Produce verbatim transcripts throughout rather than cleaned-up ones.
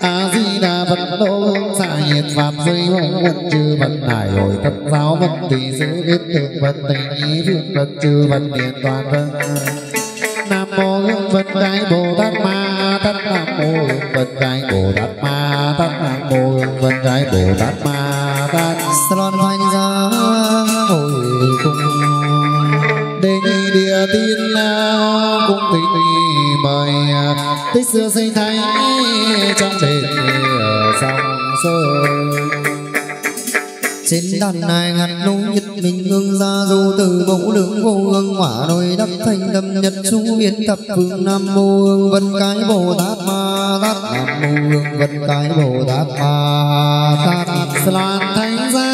A Di Đà Phật đô hương xạ nhiệt pháp giới hồng quân chư Phật đại hội thất giáo Phật tùy sự biết tượng Phật tình ý phương Phật chư Phật điện toàn Phật. Nam mô hương Phật đại Bồ Tát Ma Tát. Nam mô hương Phật đại Bồ Tát Ma Tát. Nam mô hương Phật đại Bồ Tát Ma Tát. Salon hoành ra hồi cung đề nghị địa tiên cung kính mời tích xưa sinh thái trong đền sông sơn. trên đàn này ngàn nô nhất mình hương ra du từ mẫu lượng vô hương hỏa đôi đắp thành tâm nhật chú biến thập phương. Nam mô hương vân cái Bồ Tát Ma Tát. Nam mô hương vân cái Bồ Tát Ma Tát. Loan thánh giá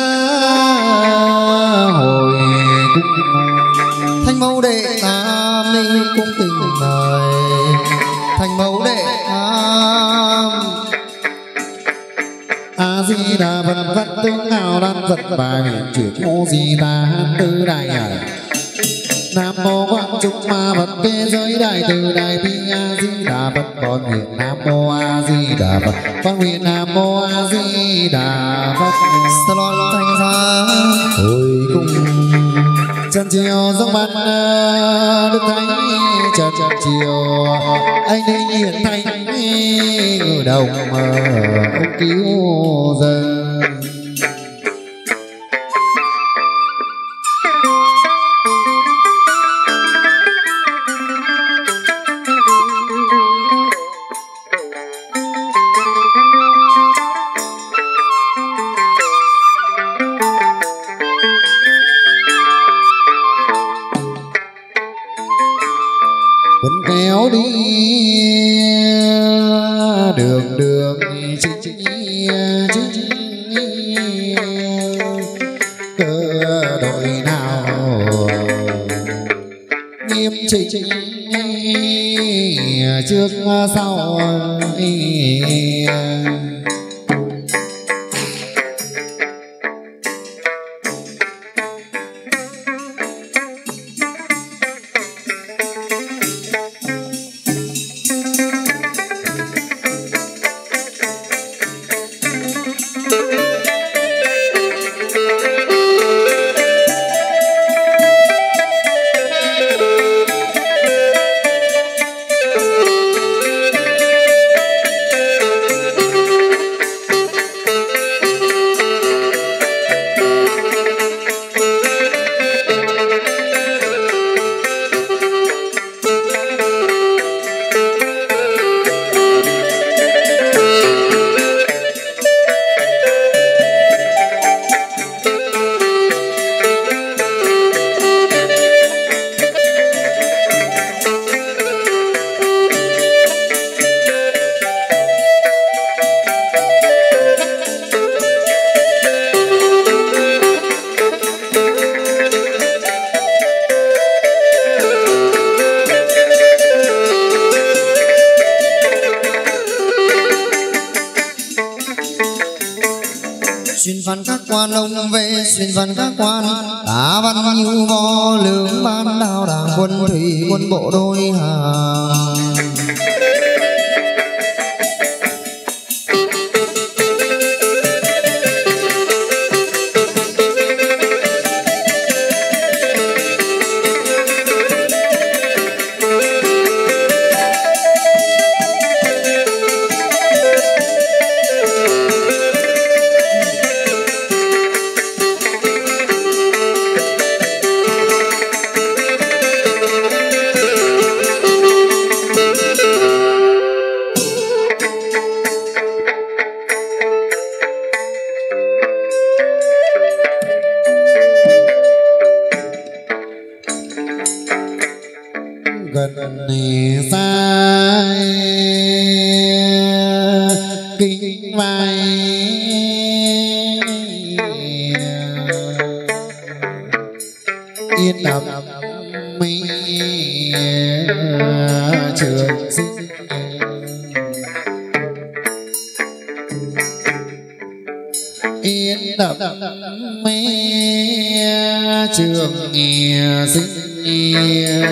hồi cung thanh mẫu đệ tam ni cung tình mời thanh mẫu đệ tam. A Di Đà Phật Phật tướng nào đan Phật bài nguyện chuyển mô Di Ta tư đại hải. Nam mô Quang Trúc Ma Phật thế giới đại từ đại bi. A Di Đà Phật con nguyện Nam mô A Di Đà Phật con nguyện Nam mô A Di Đà Phật. Salon thanh ra hồi cung chân chiều dốc bắn đức thánh chân chiều anh đi hiển thánh ngự đồng ông cứu dân. Quân kéo đi đường đường chính chính chính cơ đội nào nghiêm chỉnh trước sau. xuyên văn các quan ông về xuyên văn các quan tá văn như vo lưỡng ban đao đảng quân thủy quân bộ đôi hàng. gần xa kinh vai yên đậm mi trường sinh yên đậm mi trường sinh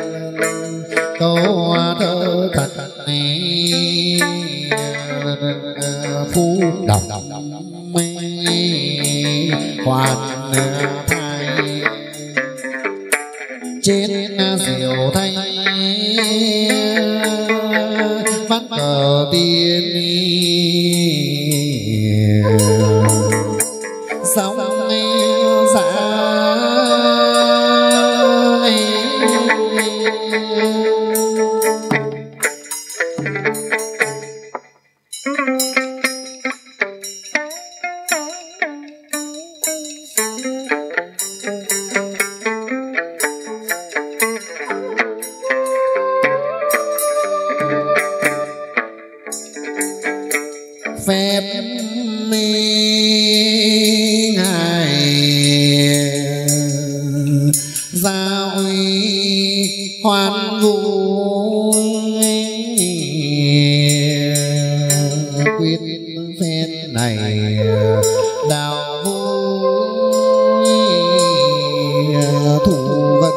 câu thơ thật này phú đồng hoàn thai trên diệu thay vắt cờ tiên sóng dạ phép mi ngài giao hoan vũ quyết phép này đạo vui thủ vật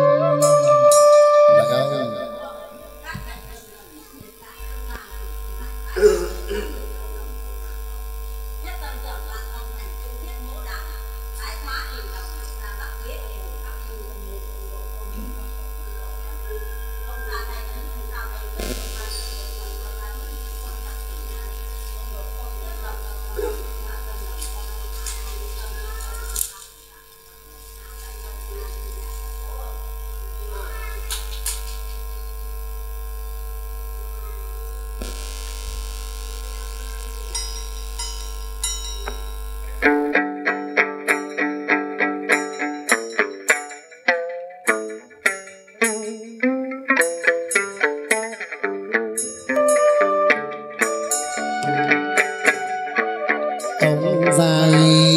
dài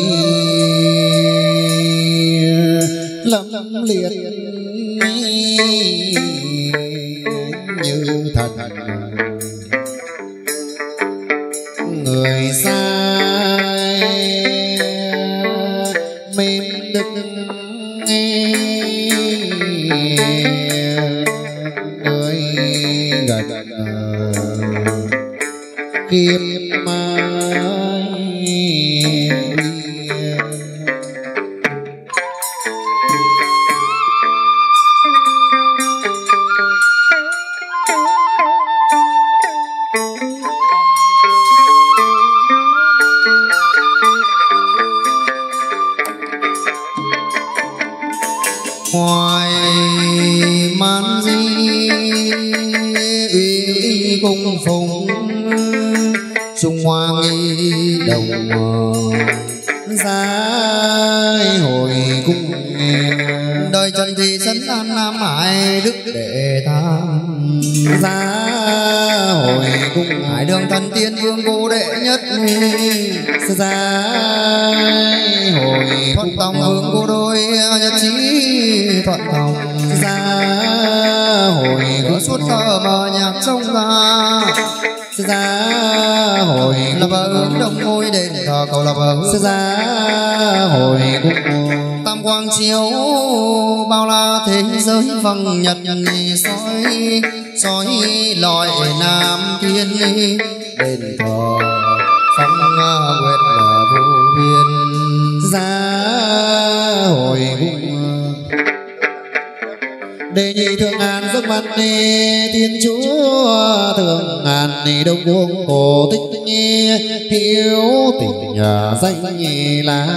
lâm liệt như thần người sai mến đức người gần kiếp ngoài man di uy cung phụng trung hoa nghi đồng giai hồi cung đời trần thì sân an nam hải đức đệ tham gia hồi cung hải đường thần tiên vương cô đệ nhất gia hồi thuận tòng vương cô đôi nhất trí thuận tòng gia hồi cứ suốt tờ mờ nhạc trong ra gia hồi là vợ hướng đông ngôi đền thờ cầu là vợ gia hồi cung tam quang chiếu bao la thế giới vầng nhật soi soi lọi nam thiên đền thờ phong nguyệt là vô biên gia hồi cung đề nhị thượng ngàn giấc văn thiên chúa thượng ngàn đông vương cổ tích hiếu tình danh là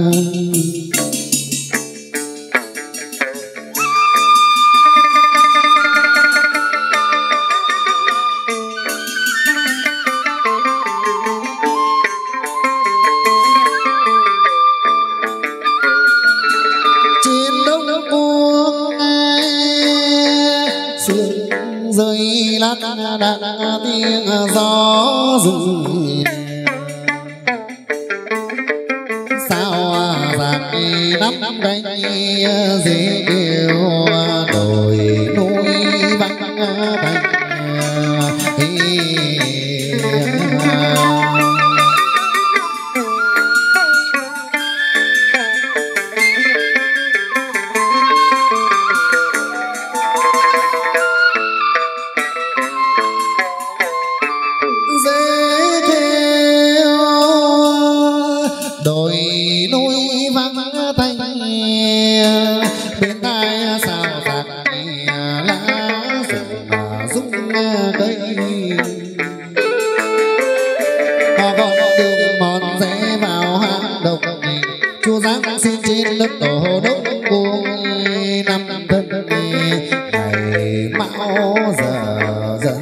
rơi lát đạn tiếng gió rừng sao giặc nắm cánh dễ kêu đồi núi vắng cánh dễ họ gọi đường mòn rẽ vào hang động. Chúa giáng sinh trên đất tổ đốc cuồng năm thân ngày mão giờ dần.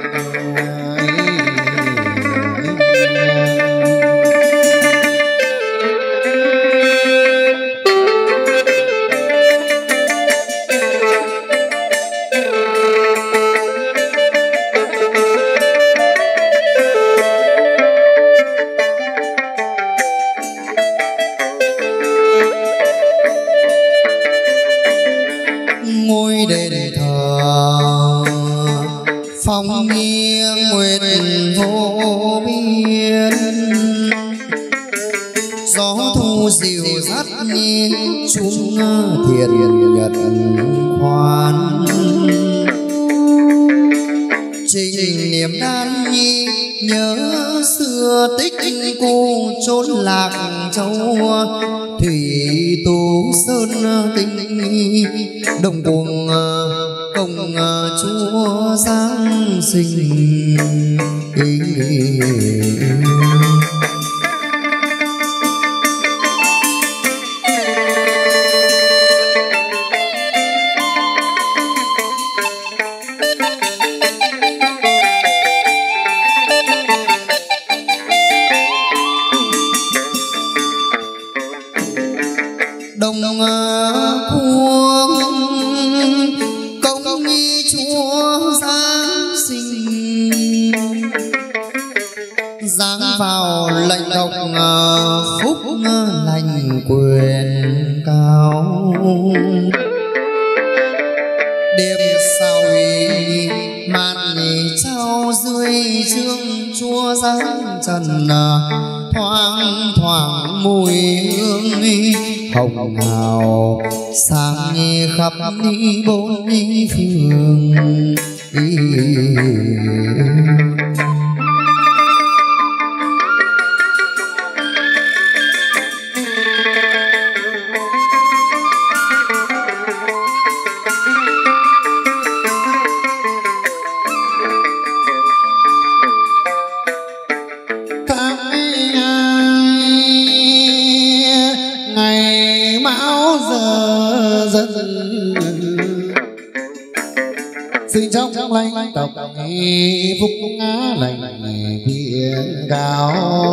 Thiền nhật khoan trình niệm đan nhi nhớ xưa tích cô chốn lạc châu thủy tú sơn tinh đồng cuồng công chúa giáng sinh. Quyền cao đêm sau màn trao dưới trương chúa giáng trần thoáng thoáng mùi hương hồng hào sáng khắp bốn phương. Sinh trong lành tộc phúc ngã lành quyền cao.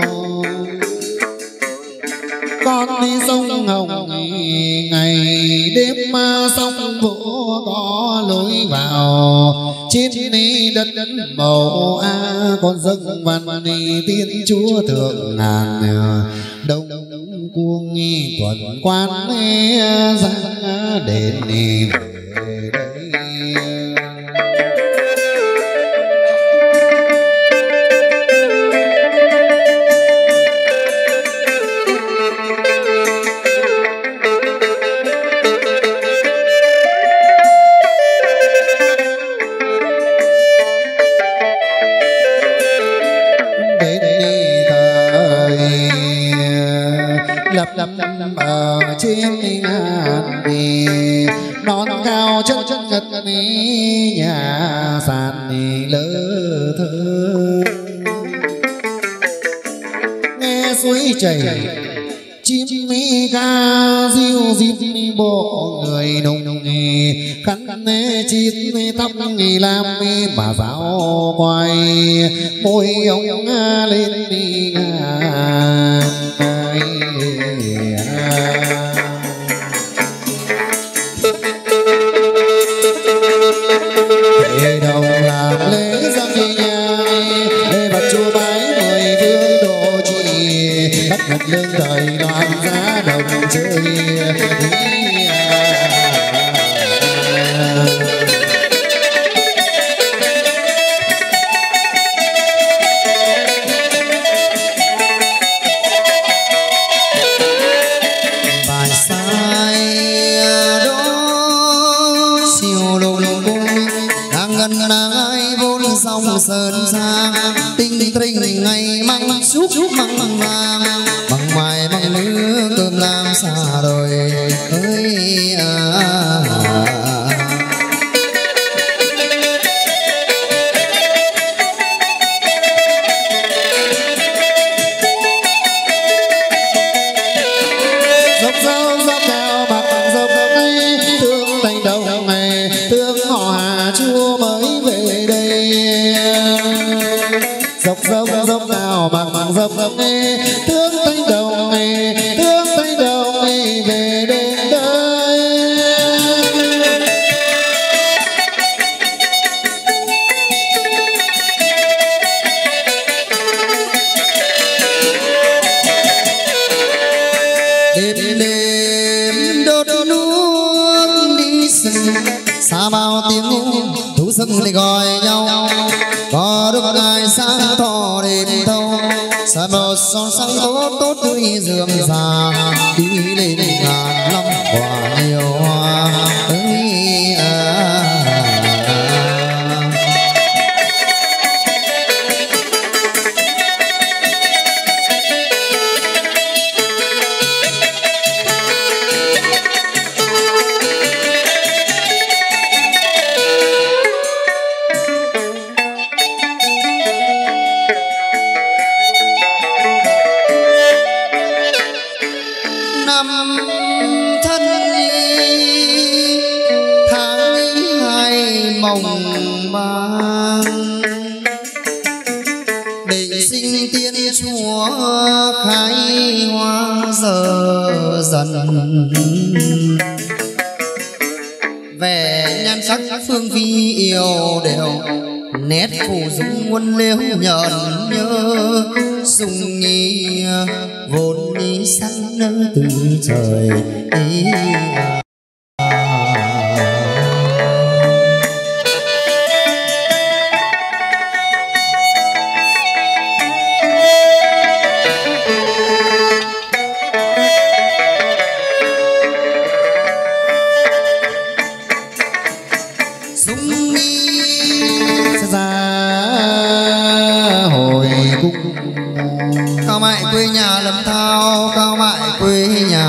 Con đi sông Hồng ngày đêm sông vỗ có lối vào. Trên đất màu A con dâng văn tiên chúa thượng ngàn đông cuồng tuần quan giang đền về đây. Lập lập ở trên ngàn bì non cao chân chân ngật nhà sàn lơ thơ. Nghe suối chảy chim mi ca diêu dịp bộ người nồng khăn chít tóc làm bà giáo quay môi ông lên đi ngàn. Để đầu làm lễ dâng nhang để bạch chúa bái mười phương độ trì bắt ngập lương thời đoàn giá đồng chơi. Sơn sang tinh tinh ngày măng xúc măng măng vàng bằng ngoài bằng lứa cơm làm xa rồi ơi à, à, à. dốc dốc dốc nào bằng bằng dốc dốc nghe thương thanh đồng nghe thương thanh đồng nghe về đến đây. Đêm đêm đốt nương đi rừng xa bao tiếng thú rừng để gọi nhau có được ngày sáng thọ đêm thâu xa một son sáng tốt tốt tươi rượm già đi lên ngàn năm quả nhiều hoa ơi à. Mộng mang định sinh tiên chúa khai hoa giờ dần vẻ nhan sắc phương vi yêu đều nét phủ dung muôn liễu nhợn nhớ dung nghi vốn ní sẵn nỡ từ trời ý. Cao mại quê nhà Lâm Thao, cao mại quê nhà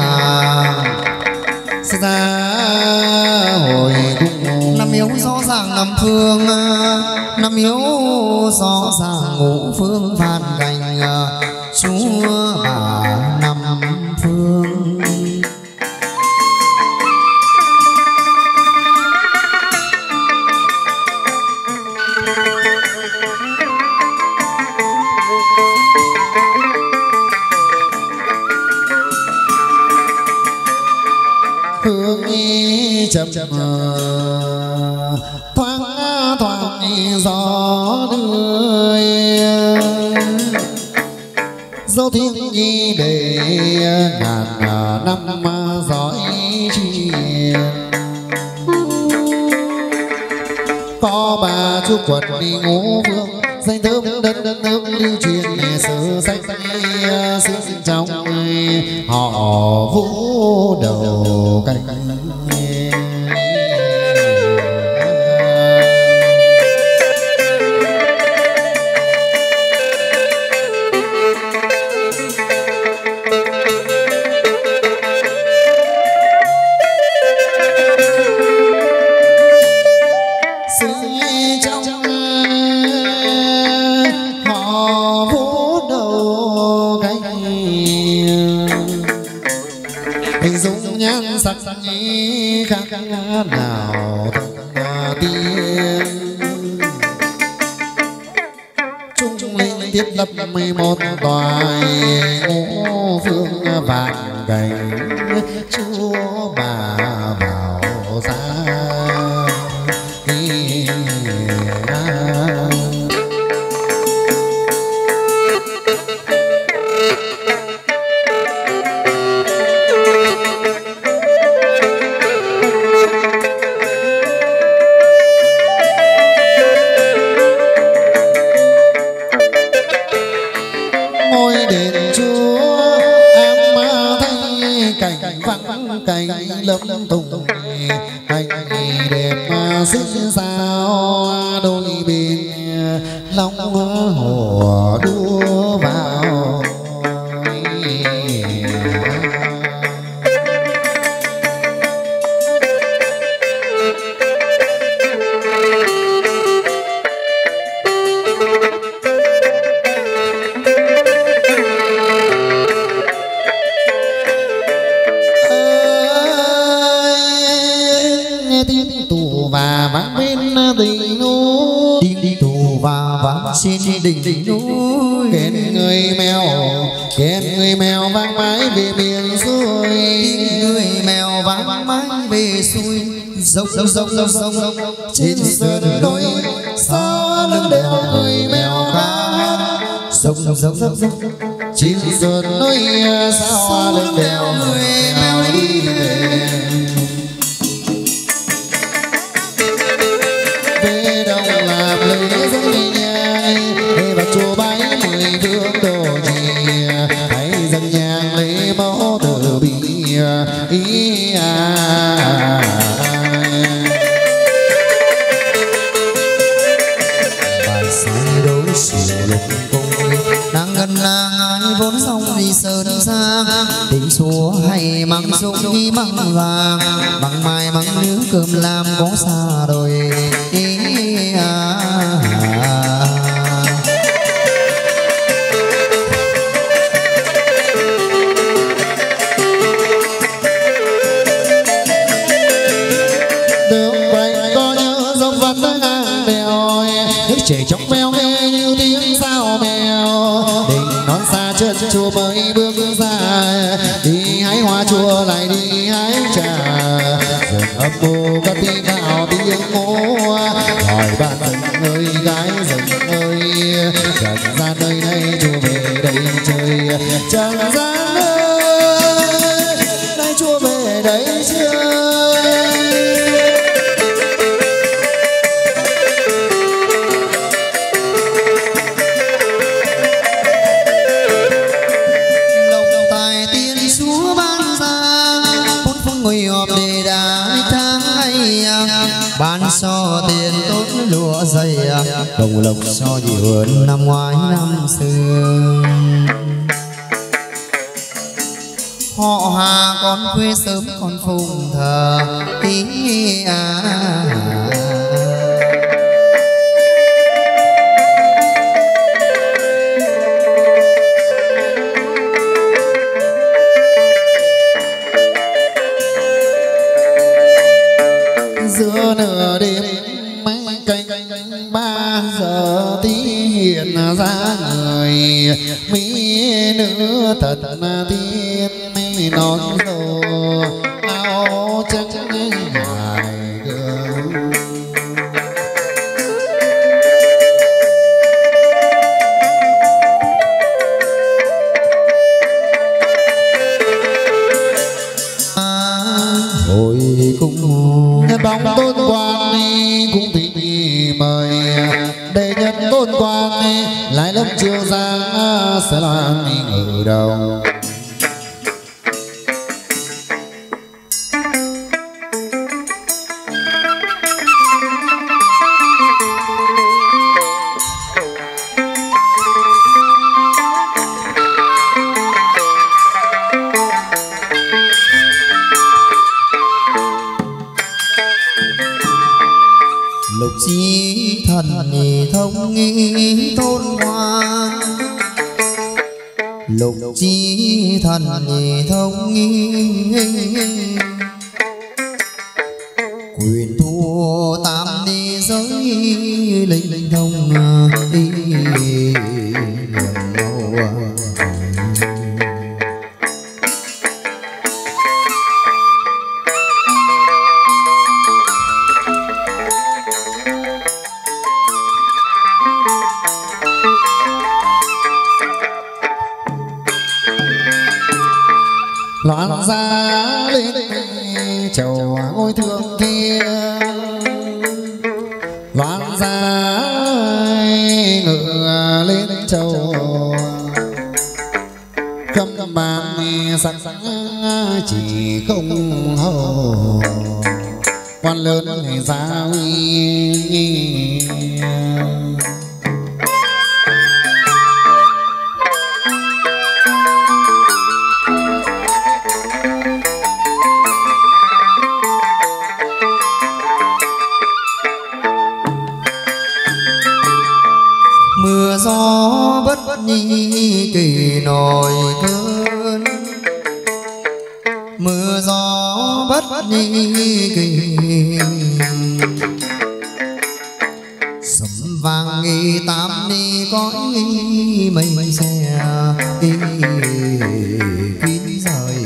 ra hồi cung. Năm yếu rõ ràng năm phương, năm yếu rõ ràng ngũ phương phan cành chúa bà năm phương. Hương chậm chậm thoáng thoáng gió đưa dấu thiên nhi để ngàn năm dõi truyền. Có bà chú quần đi ngũ phương danh thơm đất đất nước lưu truyền sử sách xương trong họ vũ đầu cánh. Hình dung nhan sắc khác nào tiên trung linh thiết lập mười một toài ngũ phương vạn cảnh chúa bà bảo ra. Cảnh lâm tùng hành đẹp xinh sao đôi bên long hồ đua vào. trên đỉnh núi. Kén người mèo kén người mèo vang mãi về miền xuôi, người mèo vang mãi về xuôi. Dốc dốc dốc dốc dốc dốc trên sườn núi sao lưng đèo người mèo ca hát. Dốc dốc dốc dốc dốc trên sườn núi sao lưng đèo người mèo đi về. Về đâu làm lễ dâng nhang để vào chùa bái mười phương đồ trì, hãy dâng nhang lấy mẫu từ bi ý à. Nàng ngân nàng ai vốn sông đi sơn sang, tình xua hay măng sông đi măng vàng, măng mai măng nướng cơm làm có xa rồi. Ý à, à. Đường quanh có nhớ dòng văn ngang đèo, nước chảy trong veo nghe như tiếng sao mèo. Đình non xa chân chùa mới bước ra, đi hái hoa chùa lại đi hái trà. Rừng âm mưu có tiếng gào tiếng múa, hỏi bạn rừng ơi gái rừng ơi, trần gian nơi này chùa về đây chơi. Trần gian ơi nay chùa về đây chơi. Ban so tiền tốt lụa dày, đồng lộc so nhiều hơn năm ngoái năm xưa. Họ Hà con quê sớm con phùng thờ ý à. Giữa nửa đêm mấy canh ba giờ tí hiện ra người mỹ nữ thật tiên nón rồ áo trắng dài gương. Hồi cũng nhân bóng tôn quang cũng thị mời để nhân tôn quang lại lâm chiều giang sẽ loan ngự đầu. lục chi thần nhị thông nghi tôn hoàng, lục chi thần nhị thông nghi quyền thua tam đi giới linh linh thông đi loạn ra lên chầu ngôi thượng thiên, loạn ra ngựa lên chầu khâm bàn sắc chỉ không hầu quan lớn gia uy. Mưa gió bất nhi kỳ nổi cơn, mưa gió bất nhi kỳ sấm vang nghi tám ni cõi mây xe kín rời.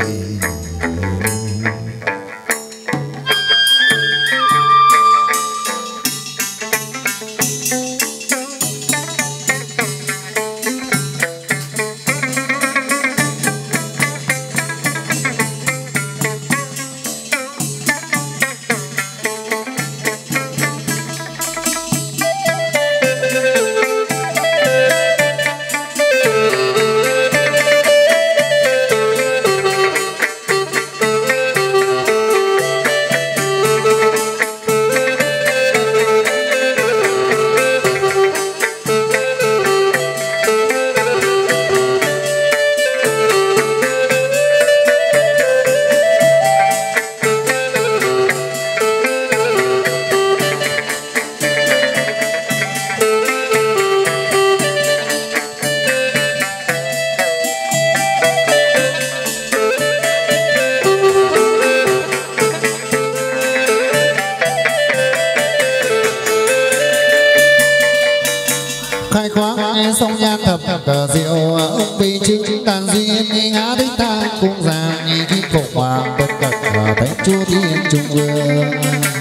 khai khoáng sông nhan thập cờ diệu ông vì chính đàn duyên ngã thích thang cung giang nghi kim phục hoàng bất cật và thánh chúa thiên trung vương.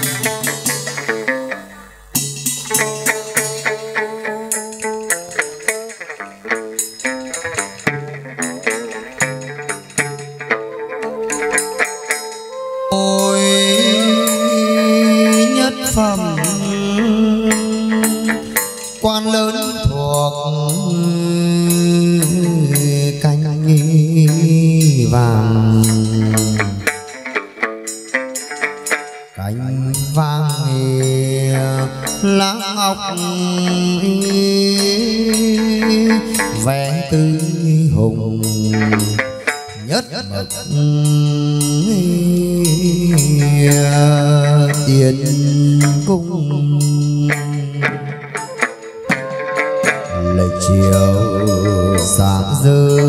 Ôi nhất phẩm quan lớn thuộc cánh vàng, cánh vàng lá ngọc vẽ tứ hùng nhất mực tiền cung. Lệ chiều sáng dơ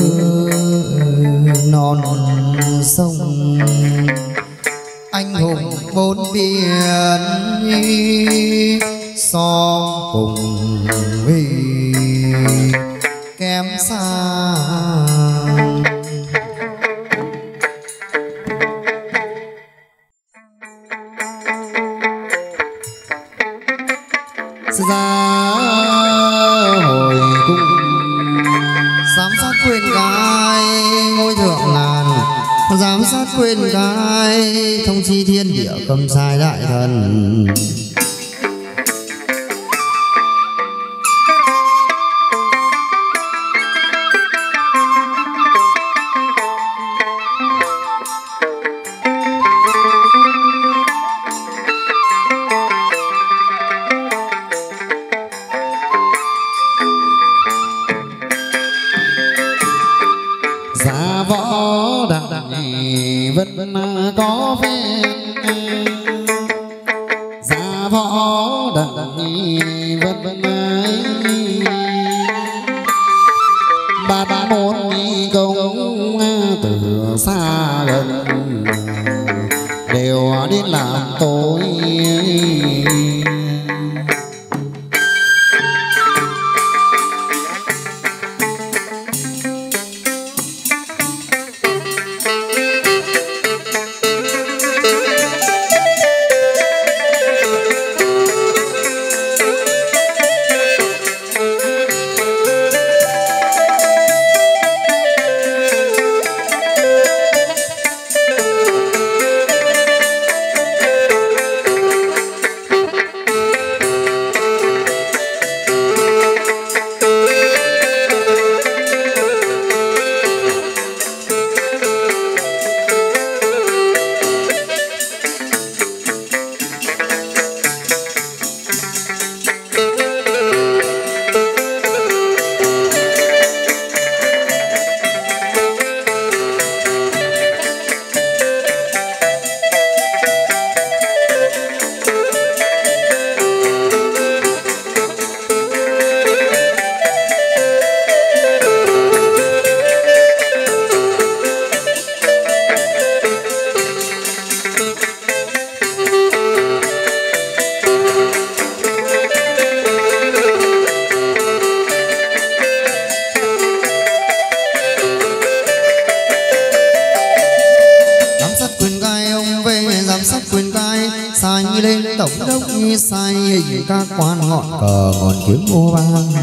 non sông, anh hùng bốn biển so cùng vì kém xa. Ra hồi cung giám sát quyền cai ngôi thượng ngàn, giám sát quyền cai thông chi thiên địa cầm sai đại thần. Giá võ đặng vẫn có phen, giá võ đặng vẫn ba ba môn công từ xa gần đều đến làm tôi. sai lên tổng đốc sai hình các quan ngọn cờ ngọn kiếm ô vang.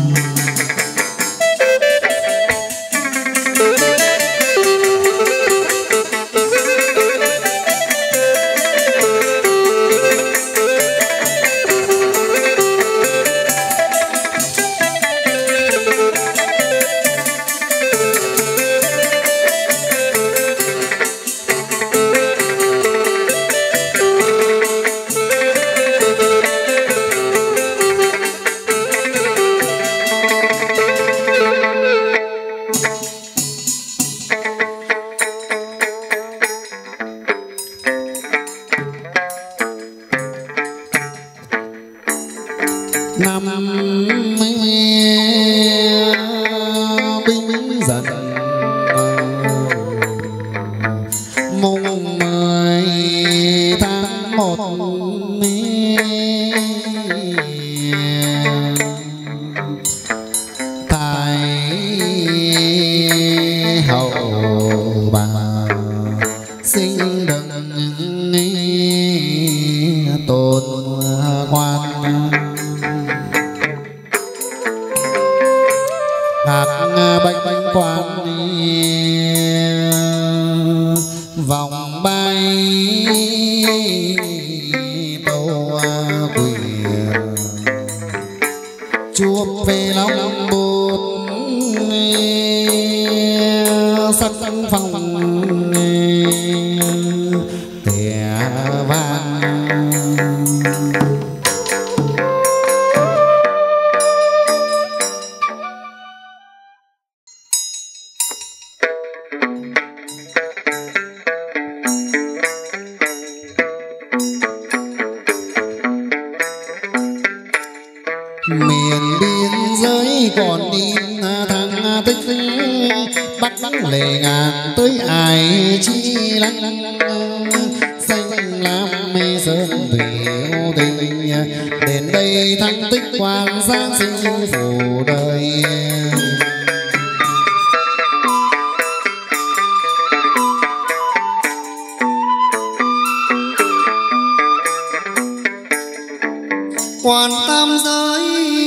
Quan tam giới,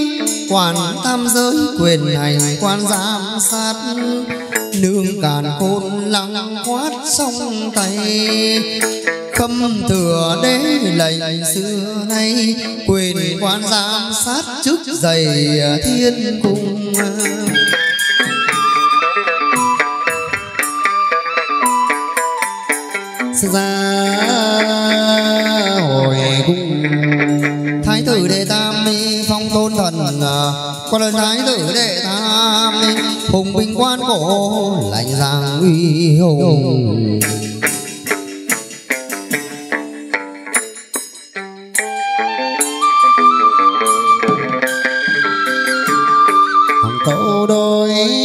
quan tam giới quyền hành quan giám sát, nương càn khôn lăng quát song tay, khâm thừa đế lệnh xưa nay, quyền quan giám sát chức dày thiên cung. Ra hồi cung thái tử đệ tam phong tôn thần, quan ơn thái tử đệ tam hùng binh quan cổ lạnh giang uy hùng. câu đôi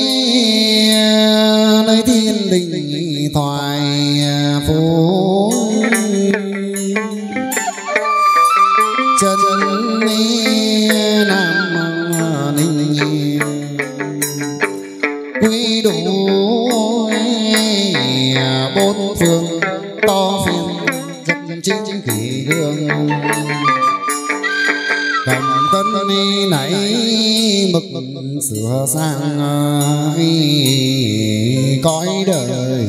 nơi thiên đình thoại phú chân nam ninh quy đủ bốn phương to phiên dân chính kỷ gương cầm cân nãy mực sửa sang cõi đời.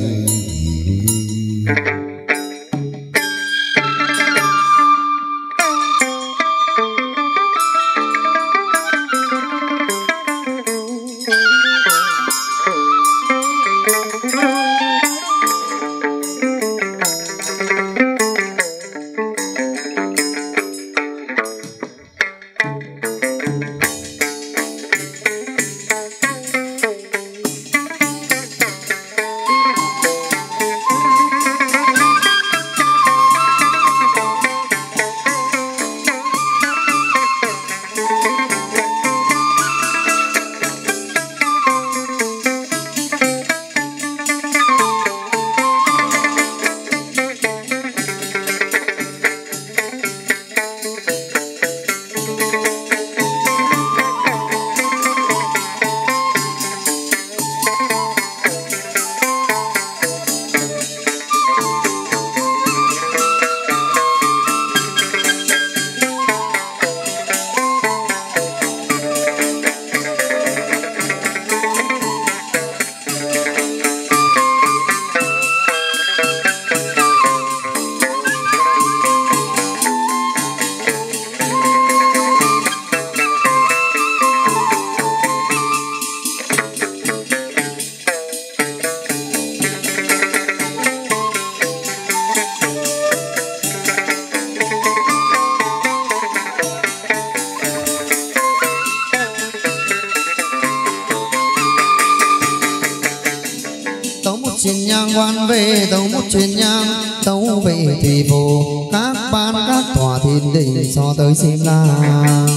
chuyến nhang quan về tấu một chuyến nhang tấu về thủy phủ các ban các tòa thiên đình so tới xem làng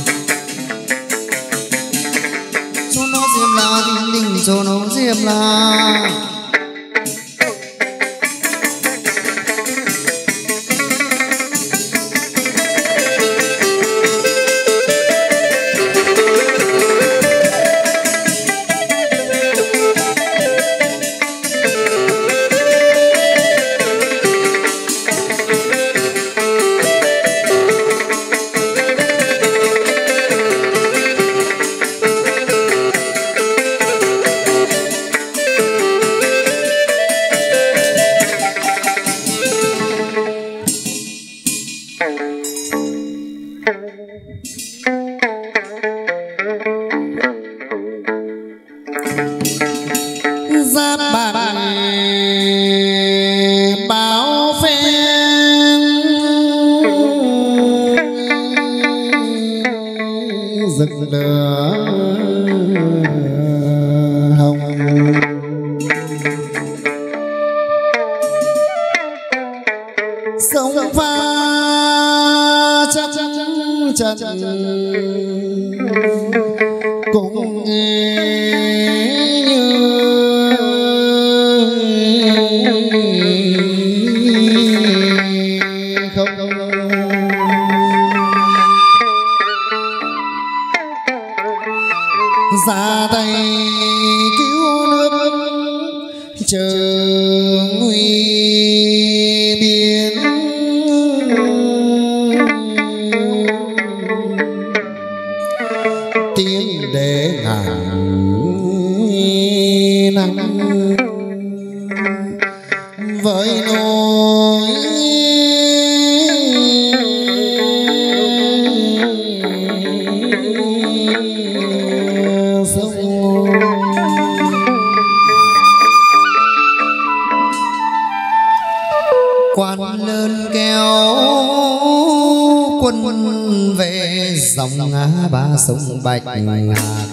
cho nó xem là thiên đình cho nó xem là sông bạch hạt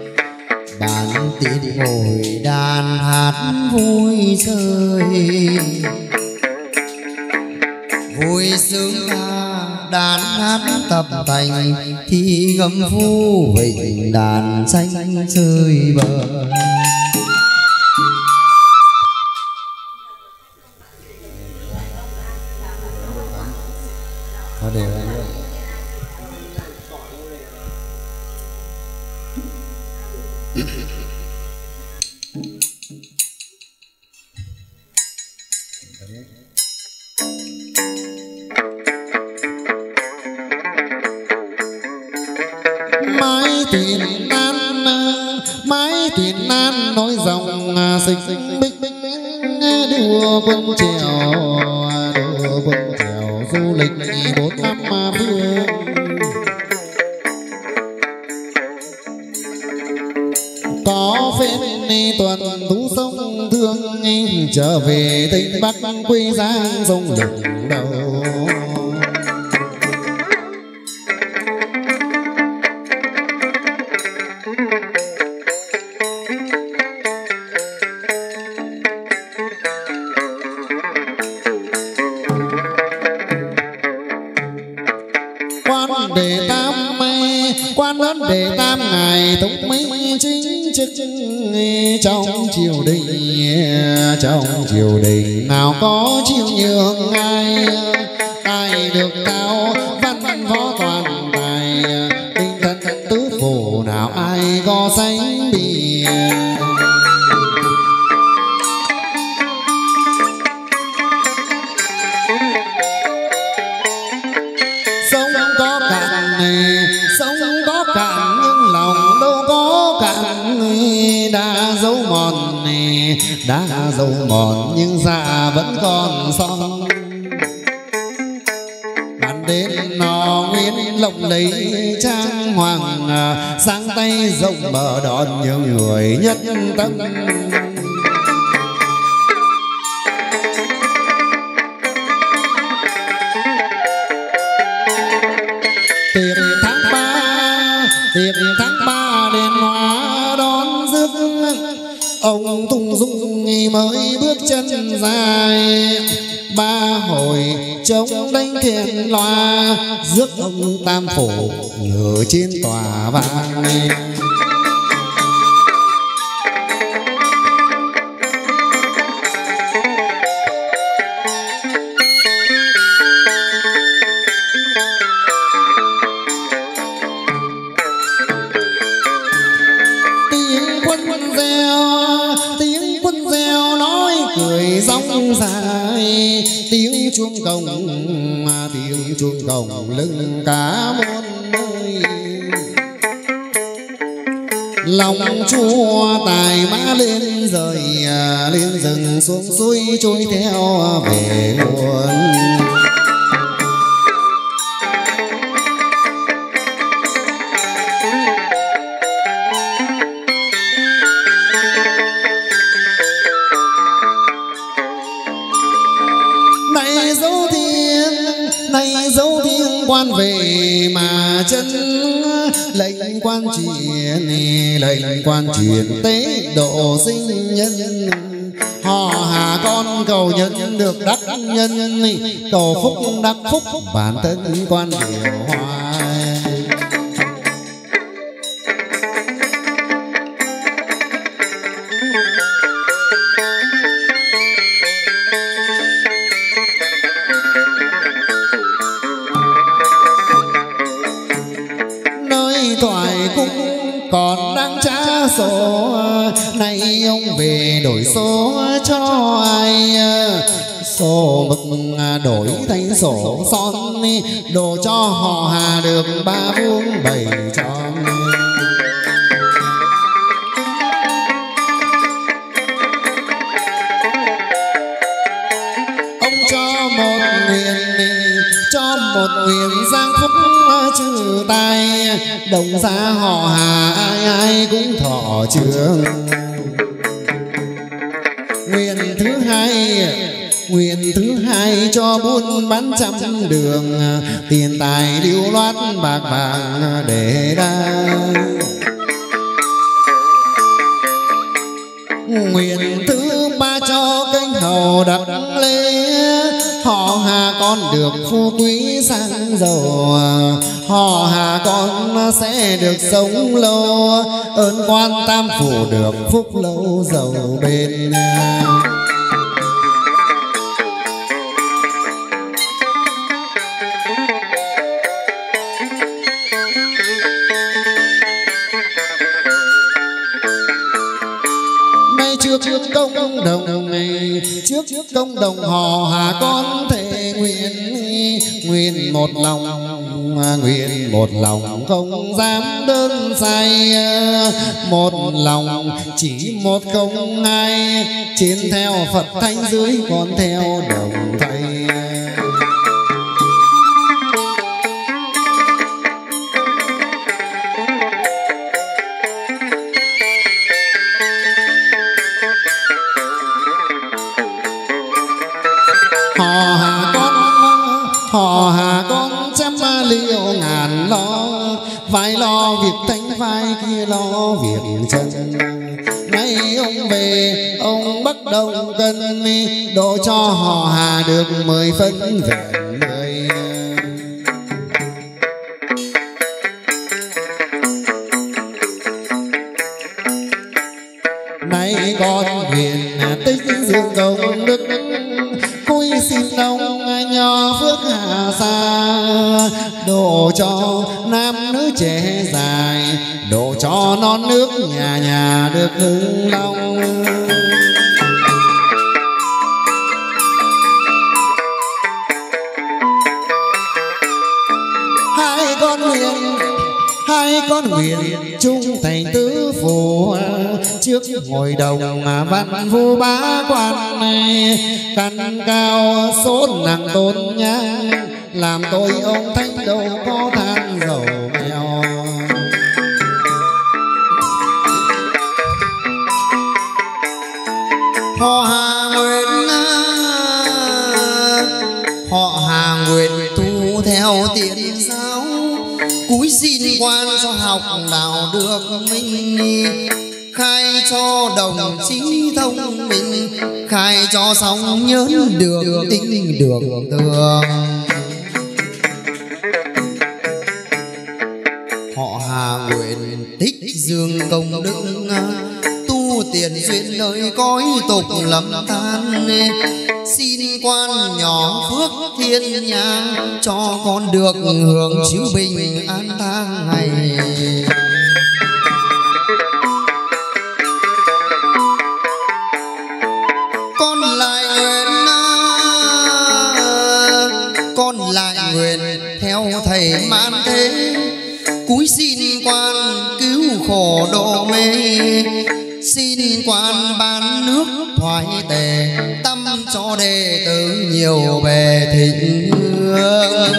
bàn tiết ngồi đàn hát vui chơi vui sướng ca đàn hát tập thành thì ngâm phu vịnh đàn xanh chơi bời. mái thuyền nan mái thuyền nan nói dòng xinh bích đua quân chèo đua quân chèo du lịch bốn năm phương có phết tuần tú sông thương trở về tây bắc quê giang sông lục đầu. Quan đề tam quan lớn đề tam ngài thống mấy chính chức trong triều đình trong triều đình nào có chiêu nhường ai ai được cao văn võ toàn tài tinh thần tứ phủ nào ai có sánh biệt. Sông có cạn sông có cạn nhưng lòng đâu có cạn, đã dấu mòn đã dấu mòn nhưng già vẫn còn son. Bạn đến nó nguyên lộng lấy trang hoàng, sang tay rộng mở đón những người nhất tâm. Tiệc tháng ba tiệc tháng ba đèn hoa đón rước ông tung dung mới bước chân dài, ba hồi trống đánh thiện loa, rước ông tam phủ ngự trên tòa vàng. Rong dài tiếng chuông cổng, tiếng chuông cổng lưng cả muôn nơi, lòng chua tài mã lên rời lên rừng xuống suối trôi theo về nguồn. Quan về mà chân lệnh quan truyền, lệnh quan truyền tế độ sinh nhân, họ hà con cầu nhân được đắc nhân, cầu phúc đắc phúc bản thân quan điều hoài. Còn đang trả số nay ông về đổi số cho ai, số mực đổi thành sổ son, đồ cho họ hà được ba vuông bảy tròn. Ông cho một nguyện, cho một nguyện giang phúc trừ tai, đồng gia họ hà ai ai cũng thọ trường. Nguyện thứ hai, nguyện thứ hai cho buôn bán trăm đường, tiền tài lưu loát bạc vàng để đa. Nguyện thứ ba cho kênh hầu đặt lên, họ hà con được phú quý sang giàu, họ hà con sẽ được sống lâu, ơn quan tam phủ được phúc lâu giàu bền. Trước trước công đồng này, trước trước công đồng họ hà con thề nguyện, nguyện một lòng, nguyện một lòng không dám đơn say, một lòng chỉ một không hai, trên theo Phật thánh dưới con theo đồng thầy. Họ hà con, họ hà con trăm liệu ngàn lo, vai lo việc thánh vai kia lo việc chân. Nay ông về ông bắt đầu cân, độ cho họ hà được mười phân vẹn mười. Nay con nguyện tích dương công đức, cúi xin ông nho phước hạ xa, độ cho nam nữ trẻ dài, độ cho non nước nhà nhà được hưng long. Hai con nguyện, hai con nguyện chung thành tứ phủ, trước ngồi đồng văn vu bá quan này, căn cao sốt nặng tôn nhang, làm tôi ông thánh đâu có than dầu nghèo. Họ hà nguyện, họ hà nguyện tu theo tiện giáo, cúi xin quan cho học đạo được minh, khai cho đồng chí thông minh, khai cho sóng nhớ được tính được tường. Họ Hà nguyện tích dương công đức, tu tiền duyên nơi cõi tục lầm than. Xin quan nhỏ phước thiên nhang, cho con được hưởng chữ bình an tháng ngày. Con lại nguyện, con lại nguyện theo thầy man thế, cúi xin quan cứu khổ độ mê. Xin quan ban nước thoái tề, tâm cho đệ tử nhiều bề thịnh hương.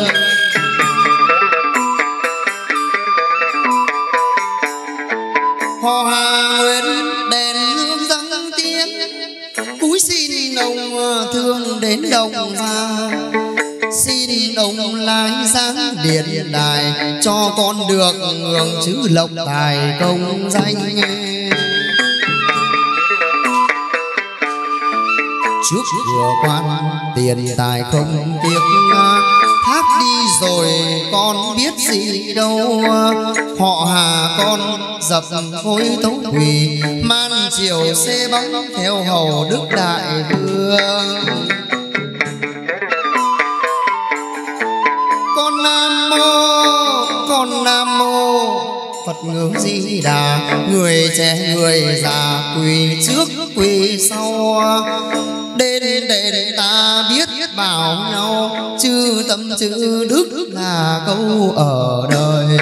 Họ Hà nguyện đèn hương dâng tiến, cúi xin ông thương đến đồng gia. Xin ông lái sáng điện đài, cho con được hưởng chữ lộc tài công danh. Trước cửa quan tiền tài không tiếc, thác đi rồi con biết gì đâu. Họ Hà con dập khối tấu thủy, man chiều xê bóng theo hầu đức đại vương. Con Nam Mô, con Nam Mô Phật ngưỡng Di Đà. Người trẻ người già quỳ trước quỳ sau, đến để ta biết bảo nhau, chữ tâm chữ đức là câu ở đời.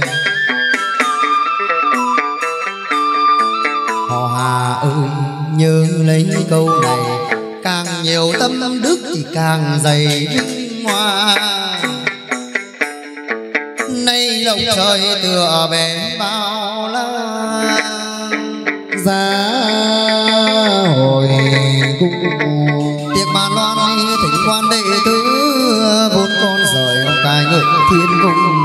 Họ Hà ơi nhớ lấy câu này, càng nhiều tâm đức thì càng dày vinh hoa. Nay lộc trời tựa bể bao la, giá hồi cung tiệc bàn loan thỉnh quan đệ tử, vốn con rời ông cai ngự thiên cung.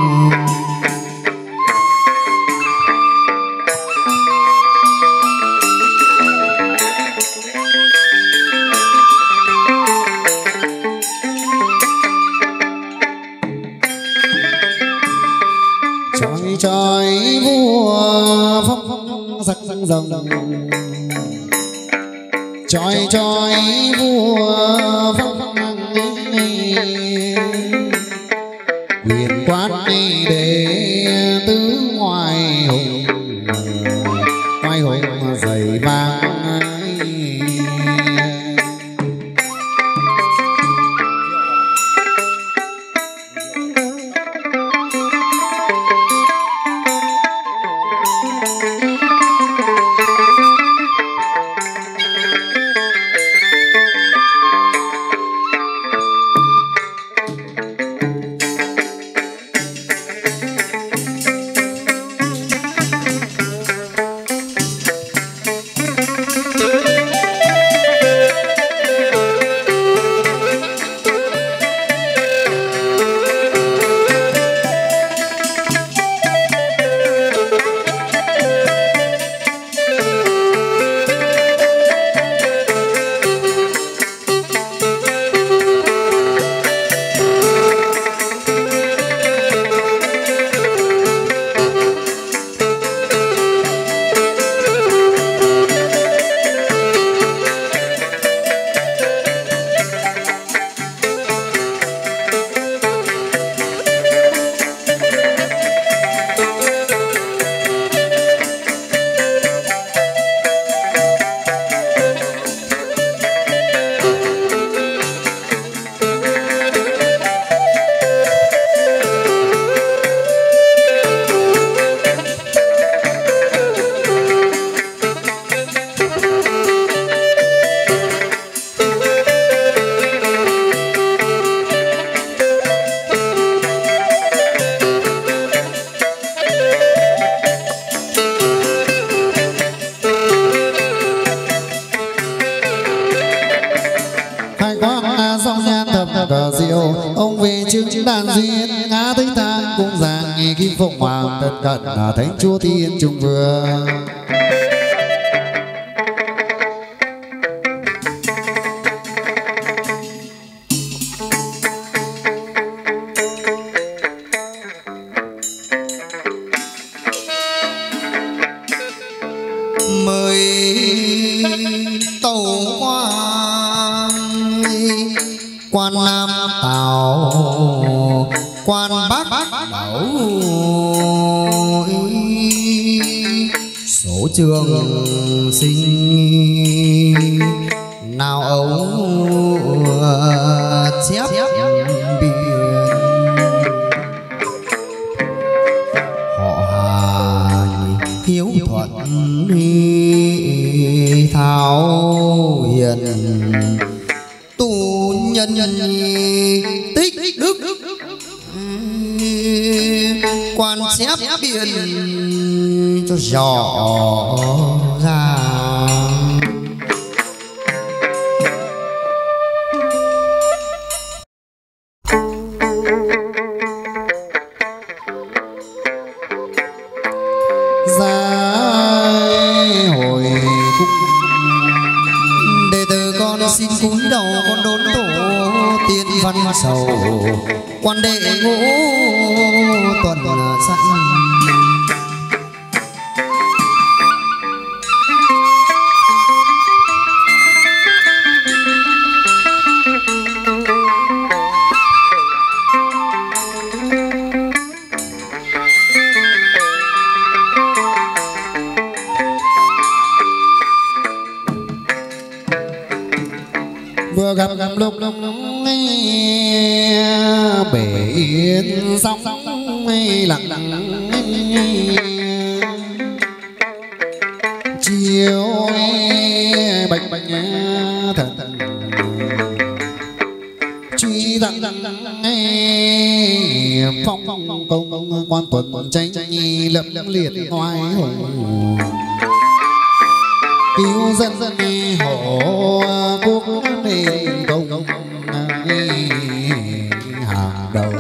Chói chói vua phong sắc rồng, chói chói vua phong quyền quán đệ tứ ngoài hùng, ngoài hùng dày vang. cờ diệu ông về chứng đàn duyên ngã thích thang cung giang nghi kim phụng hoàng tất cận là thánh chúa thiên trung vương. mời tàu qua quan Nam Tào quan Bắc Đẩu số trường sinh nào ấu chép biển họ Hà hiếu thuận thảo hiền tu nhân tích đức quan chép biển cho rõ ràng. Giai hồi cung đệ tử con xin cúi đầu con đốn tổ tiên văn sầu quan đệ ngũ tuần sẵn vừa gặp gặp lúc lúc bể yên sóng lặng lặng chiều bạch bạch thần thần truy rằng phong phong công quan tuần tranh lập liệt oai hùng cứu dân dân hộ quốc nền công hàng đầu.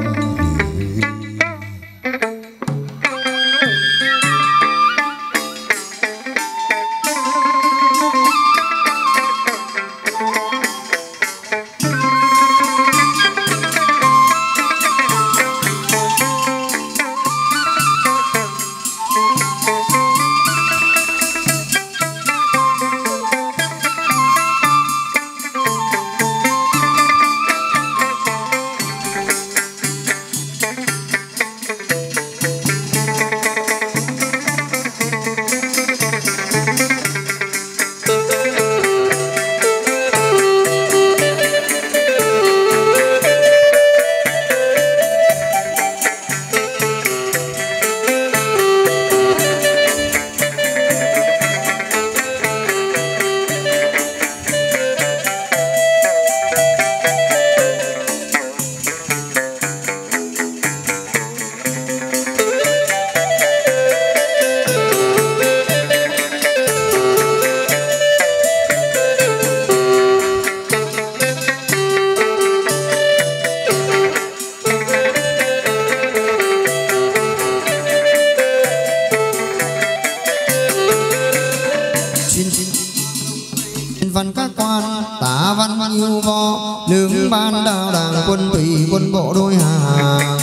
văn các quan tả văn yêu võ lương ban đào đảng quân thủy quân bộ đôi hàng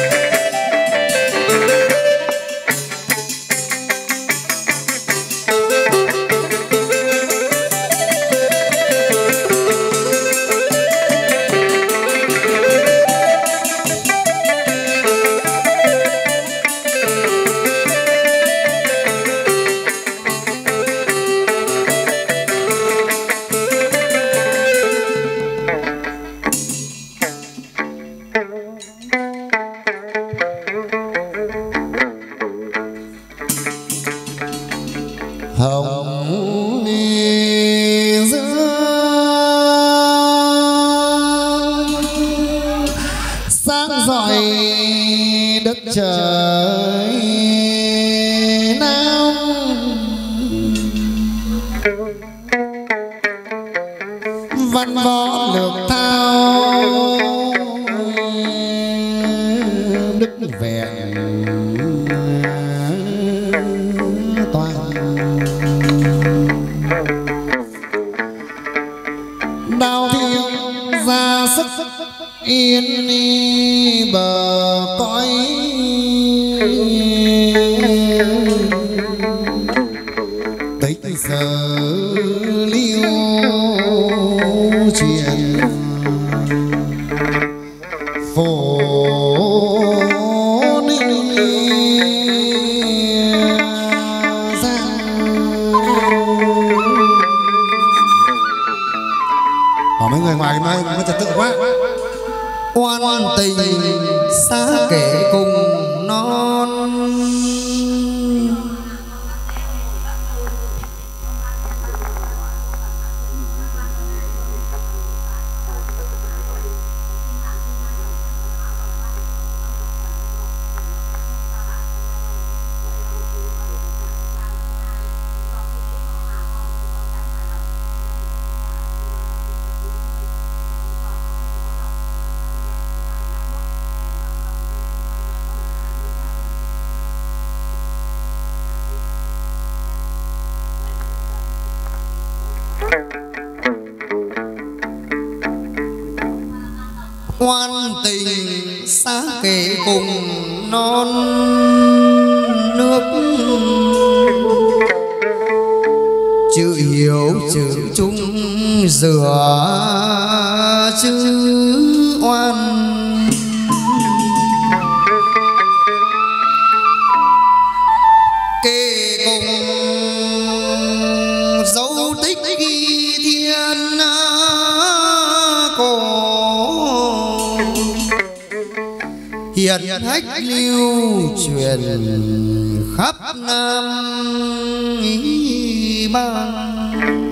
hồng dương sáng rọi đất trời nam văn võ lược thao đức vẹn đào thiêng ra sức yên bờ cõi tích giờ liêu truyền phổ ninh giang. Ở mấy người ngoài mới mới trật tự quá. Oan tình xa kể cùng non, oan tình xa kể cùng non nước, chữ hiếu chữ chung rửa chữ oan. Kể cùng dấu tích ghi thiên cổ, hiền hách lưu truyền khắp Nam Bang.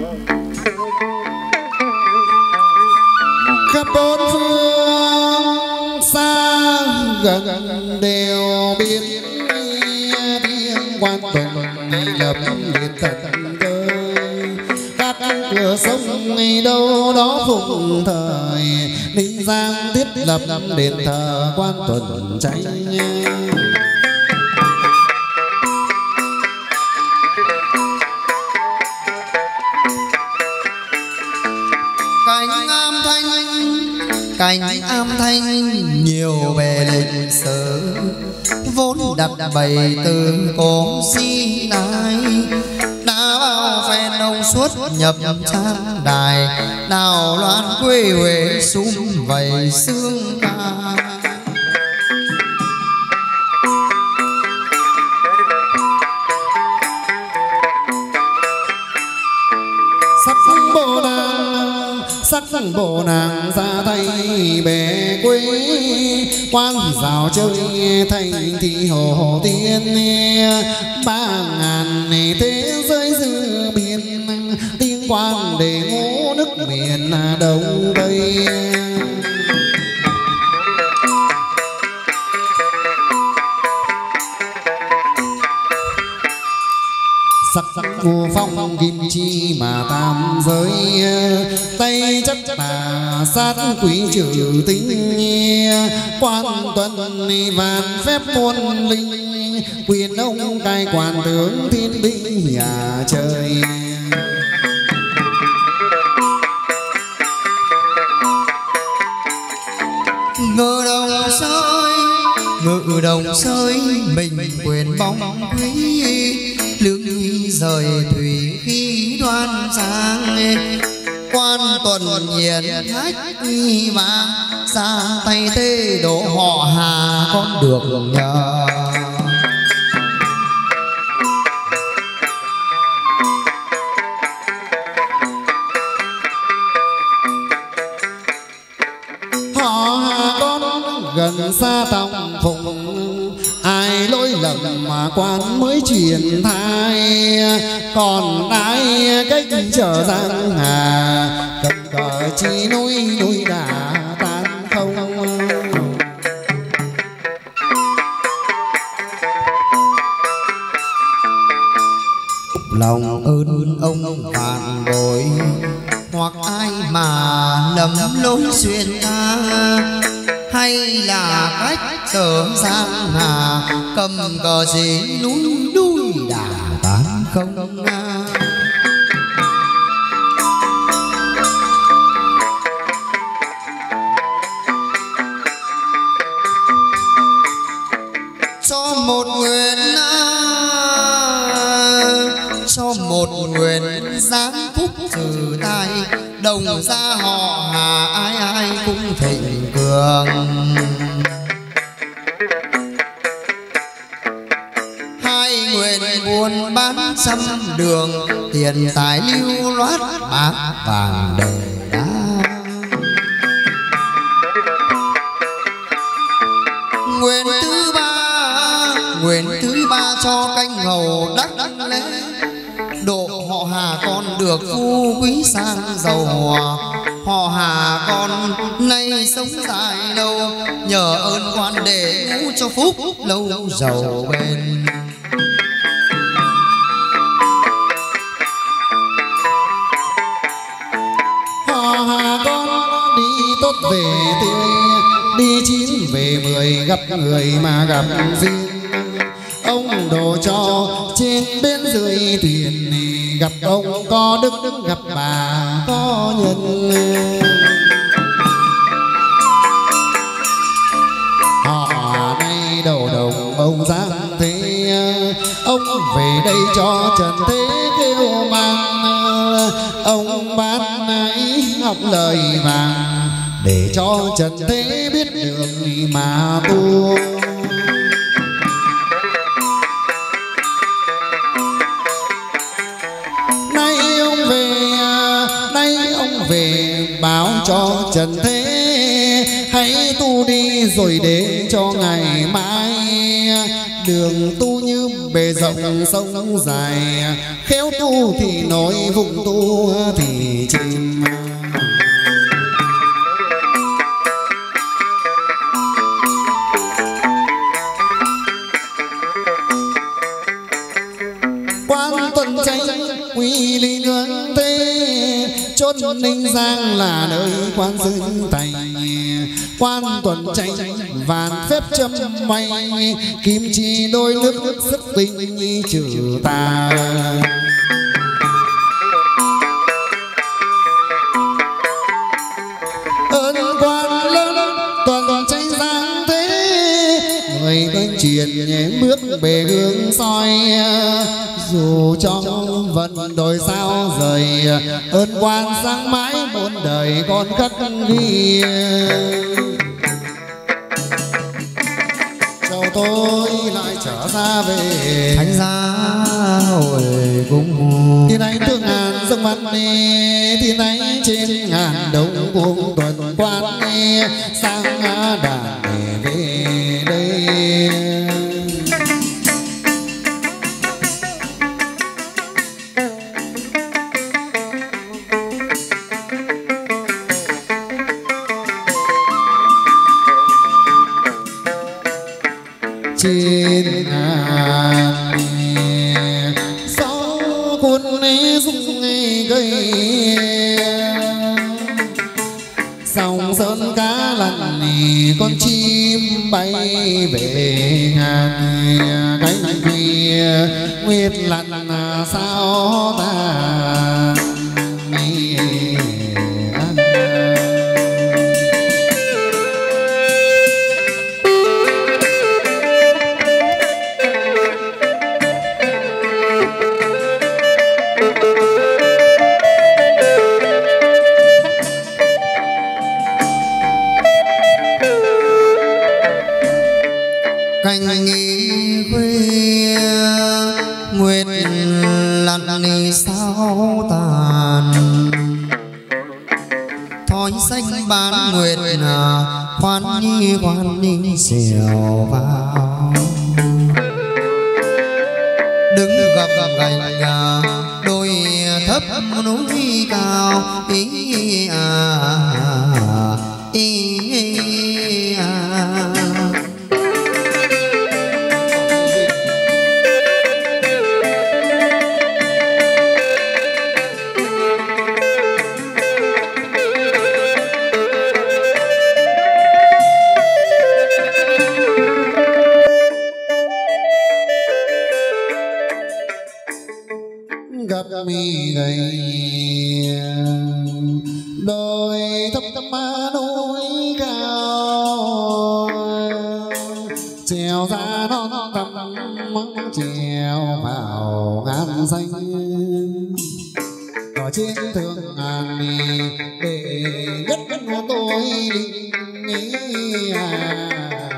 Khắp bốn phương xa gần đều biết tiếng quan tuần lập liệt tận đời. Các cửa sông đâu đó phụng thời, Ninh Giang thiết lập đền thờ quan tuần cháy. Cánh am thanh, cánh am thanh nhiều bề lịch sử, vốn đặt bày từ cổ si nai. Đã bao phen ông suốt nhập trang đài, nào loan quê huế sum vầy xương ca. Sắc bộ nàng, sắc bộ nàng ra thay bề quê, quan rào chơi thành thị hồ tiên. Ba ngàn thế giới dư biên, tiếng quan để ngũ nước miền đông tây. Sắc sắc phù phong kim chi mà tam giới, tay chắc tà sát quý trừ tính. Quan tuần vạn phép muôn linh, quyền ông cai quản tướng thiên binh nhà trời. Ngự đồng sơi, ngự đồng sơi mình quyền bóng quý, lương uy rời thủy khí đoan sang. Quan tuần nhiệt khách uy vang, ra tay tê đổ họ Hà con được nhờ. Họ Hà con gần xa tòng phụng, ai lỗi lầm mà quan mới truyền thai. Còn ai cách trở giang hà, cầm cờ chi núi núi đã tan không. Lòng ơn ông phản bội, hoặc ai mà lầm lối xuyên ta, hay là cách trở giang hà, cầm cờ gì núi đuôi đã tan không. Cho một nguyện, cho một một nguyện giáng phúc trừ tai, đồng gia họ Hà ai ai cũng thịnh cường. Hai nguyện buôn bán trăm đường, tiền tài lưu loát bạc vàng đầy đá. Nguyện thứ ba, nguyện thứ ba cho canh hầu đắc lễ, độ họ Hà con được phú quý sang giàu hòa. Họ Hà con nay sống dài lâu, nhờ ơn quan để ngũ cho phúc lâu giàu bền. Họ Hà con đi tốt về tươi, đi chín về mười, gặp người mà gặp duyên. Ông đồ cho trên bên dưới thuyền, gặp ông có đức gặp bà có nhân. Họ nay đầu đồng ông giang thế, ông về đây cho trần thế kêu mang. Ông bán ấy ngọc lời vàng, để cho trần thế biết đường mà tu. Nay ông về, nay ông về báo cho trần thế, hãy tu đi rồi để cho ngày mai. Đường tu như bề rộng sông dài, khéo tu thì nói vùng tu thì chìm. Quan tuần tranh quy lý nương thế, chốn Ninh Giang là nơi quan dương thành. Quan tuần tranh vạn phép châm may, kim chi đôi nước sức binh trừ tà. Ơn quan lớn tuần tranh giang thế, người tên truyền nhé bước bề gương soi. Dù trong vận đồi sao rời, ơn quan sáng mãi muôn đời con khắc ghi. Chào tôi lại trở ra về Thánh giá hồi cung. thì nay tương ngàn dâng văn đi, thì nay trên ngàn đông cung tuần quan đi, sang đàn để về đây. Trên ngàn sáu quân dung gây, sông sơn cá lặn con chim bay về ngàn. Cánh khuya nguyệt lặn sao ta, canh nghi khuya nguyệt lặn đi sao tàn. Thói xanh bán nguyệt khoan nhi khoan nhi xèo vào. Đứng gặp gành đôi thấp núi cao, ý à ý à. gặp mi gầy đôi thấp thấp núi cao, trèo ra non tầm trèo vào ngàn xanh. nhỏ trên thượng ngàn để nhất tôi ý à.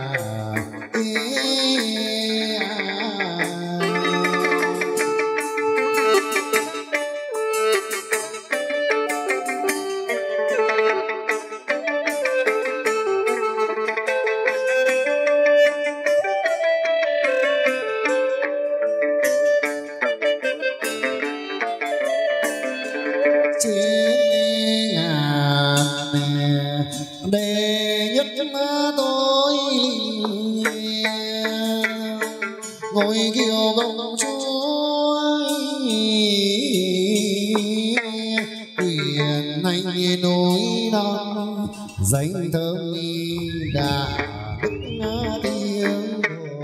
Ngồi kiều công chúa quyền anh núi non danh thơm đã đức tiếng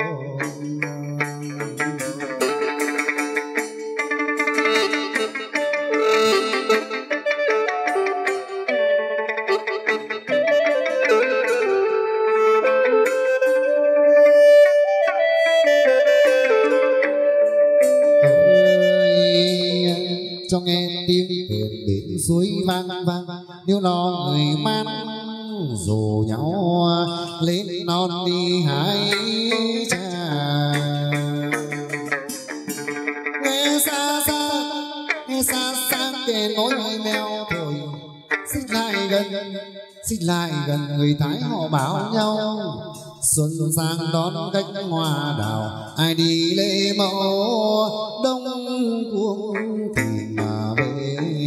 cho nghe tiếng thuyền đến suối vang vang, nếu lo người man rủ nhau lên non đi hái trà. Nghe xa xa nghe xa xa kể nỗi hơi mèo thổi, xích lại gần xích lại gần người Thái họ bảo nhau xuân sang đón cách hoa đào, ai đi lễ mẫu đông cuồng tìm mà về.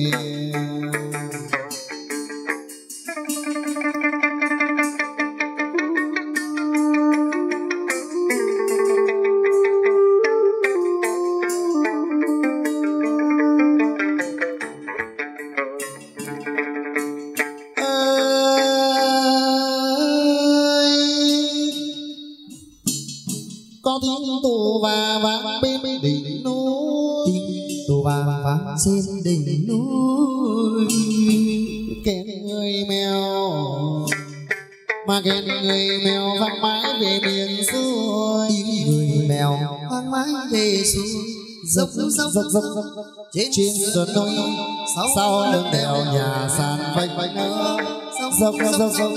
Có tiếng tù và vang bên đỉnh núi, tiếng tù và vang trên đỉnh núi. Kén người mèo mà kén người mèo vang mãi về miền xuôi, tiếng người mèo vang mãi về xuôi. Dốc dốc dốc dốc dốc trên sườn núi sau lưng đèo nhà sàn vách vách nữa. Dốc dốc dốc dốc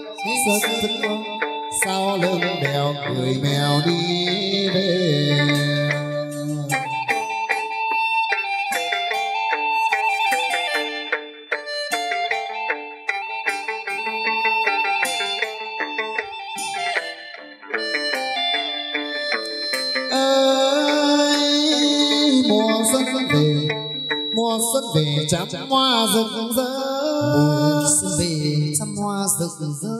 sau lưng đèo người mèo đi về. Ơi mùa xuân về, mùa xuân về chăm hoa rực rỡ, mùa xuân về chăm hoa rực rỡ.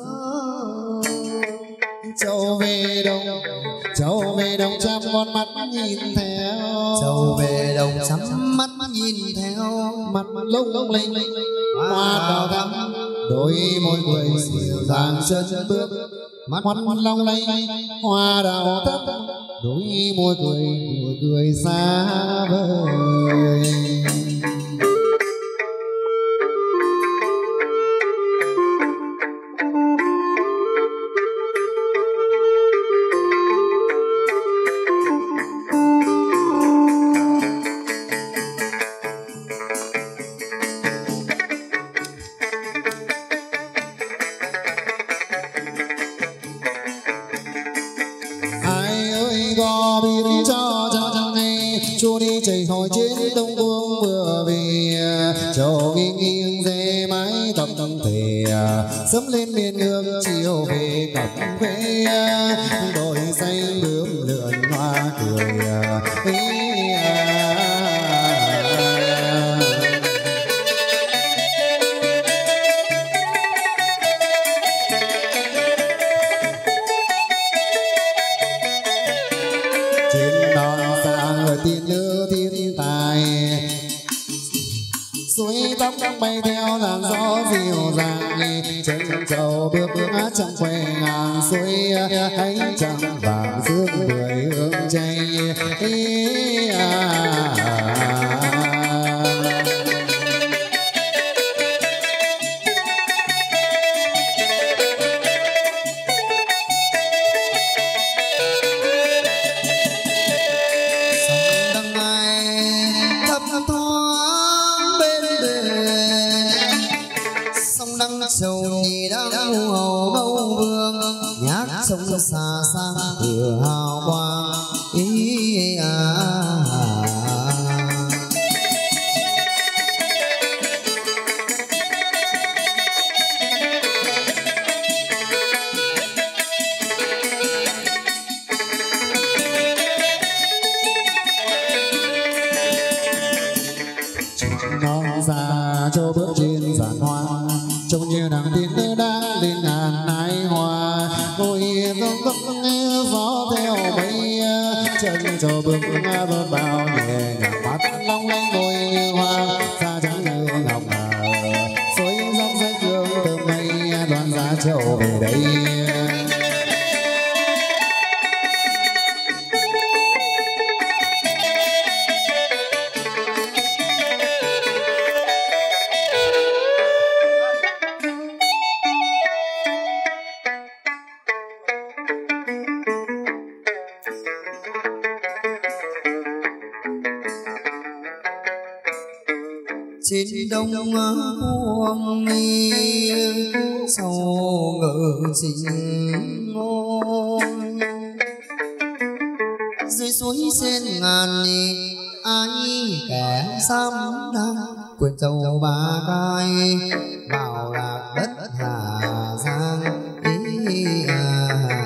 Châu về đông, châu về đông chăm con mắt nhìn theo, châu về đông chăm mắt nhìn theo. Mặt lung lung linh hoa đào thắm, đôi môi cười dịu dàng chân bước, mắt long lanh hoa đào thắm, đôi môi cười môi cười xa vời. Có biết cho cho cho nghe chú đi chạy hỏi trên đông vương vừa về, châu nghiêng nghiêng dê mái tóc tóc thề sớm lên miền nước chiều về cặp quê, đồi xanh bướm lượn hoa cười. Tiên nữ thiên tài suối tóc bay theo làn gió dịu dàng, chân trâu bước bước trong quê ngàn suối ánh trăng vàng rước bưởi hương chay. sầu nhị đang hầu mâu vương nhát sông xa xa cửa hào quang ý à. Nó ra cho bước trên giàn hoa trông như nàng tiên nữ đang lên ngàn nái hoa ngồi giông giấc nghe gió theo mây chân cho bước vơ bao nhẹ nhàng mắt long lanh môi như hoa da trắng như ngọc ngà suối dòng dây phương từ mây đoàn giá châu về đây. Trên đông buông mi sau ngự trình ngôi dưới suối sen ngàn nhị ai kẻ dám đang quyền châu ba cai vào lạc đất Hà Giang ý à.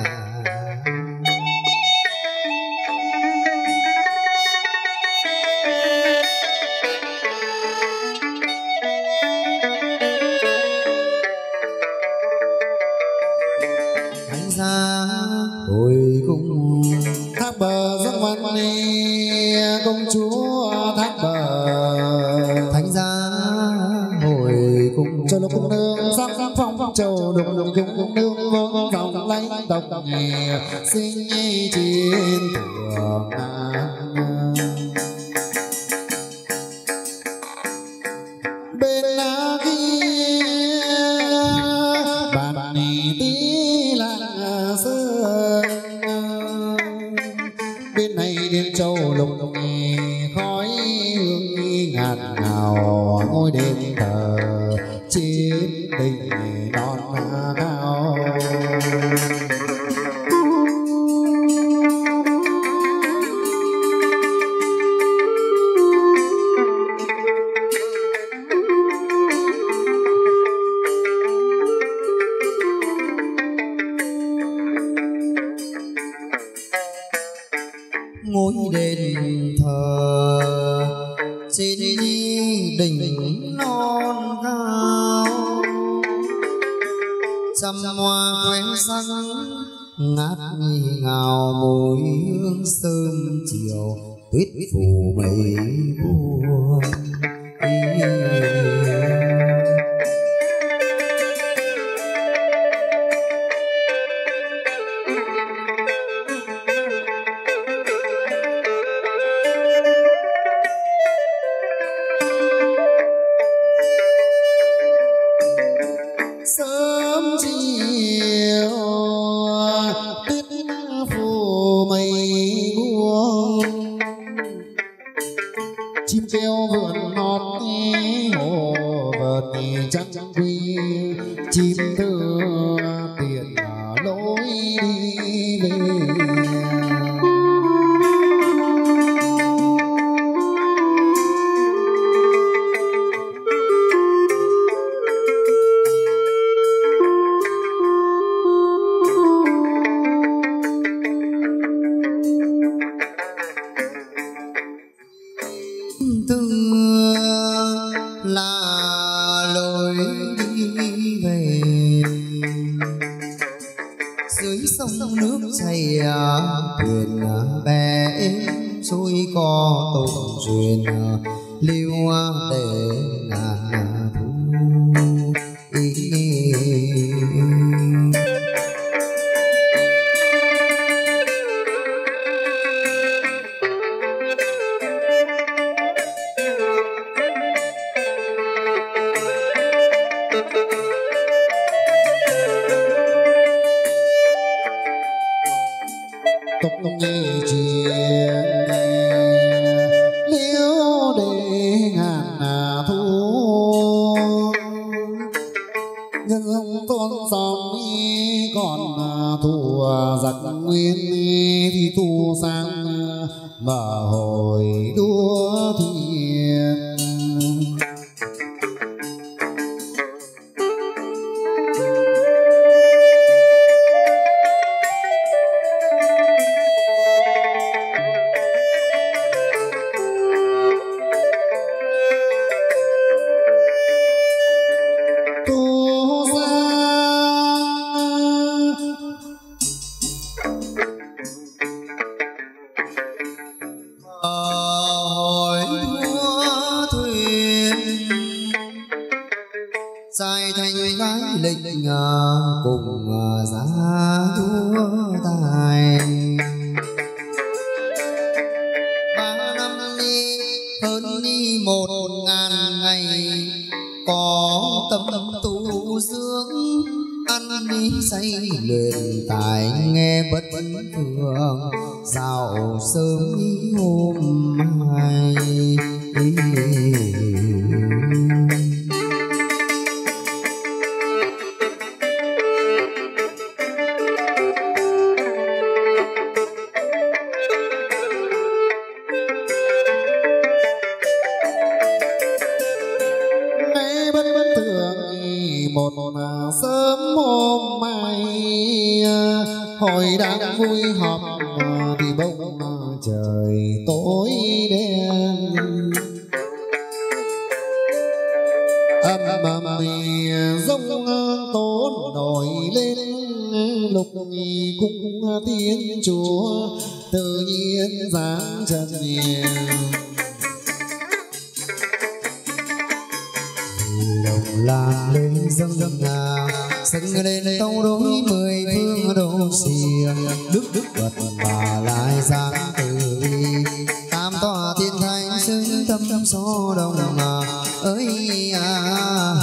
Hồi cung thác bờ dẫn văn đi công chúa thác bờ thánh giá hồi cung cho lúc cung nương sắc phong phong châu đục đục cung nương vương dòng lấy tộc nghề sinh trên thượng bên lá kia bàn nì tí làng sơn bên này đêm châu lục nghề khói hương ngạt ngào ngôi đền thờ trên đỉnh non cao. ngôi đền thờ trên đỉnh non cao trăm hoa khoe sắc ngát ngào mùi hương sớm chiều tuyết phủ mây buồn. Sớm chiều tuyết phủ mây buông chim kêu vượn hót hồ vợt trắng trắng quy chim thưa tiền lối đi về. Tương là lối đi về dưới sông nước chảy thuyền bé trôi co tùng duyên lưu để ngàn thu ý. Tục nghe chuyện liêu trai thành gái lịch cùng giá thua tài. Ba năm đi hơn đi một ngàn ngày, có tâm tu dưỡng ăn đi say luyện tài, nghe bất thường dạo sớm đi hôm mai. một sớm hôm mai, hồi đang vui họp thì bỗng trời tối đen. Âm ầm rông tố nổi lên, lục cung thiên chúa tự nhiên dáng chân hiền. Đồng làng lên dâng dâng ngà, dâng lên tâu đối mười phương đô xìa. Đức đức vật và lại giáng từ bi, tam tòa thiên thánh xứng tâm tâm so đồng ơi à.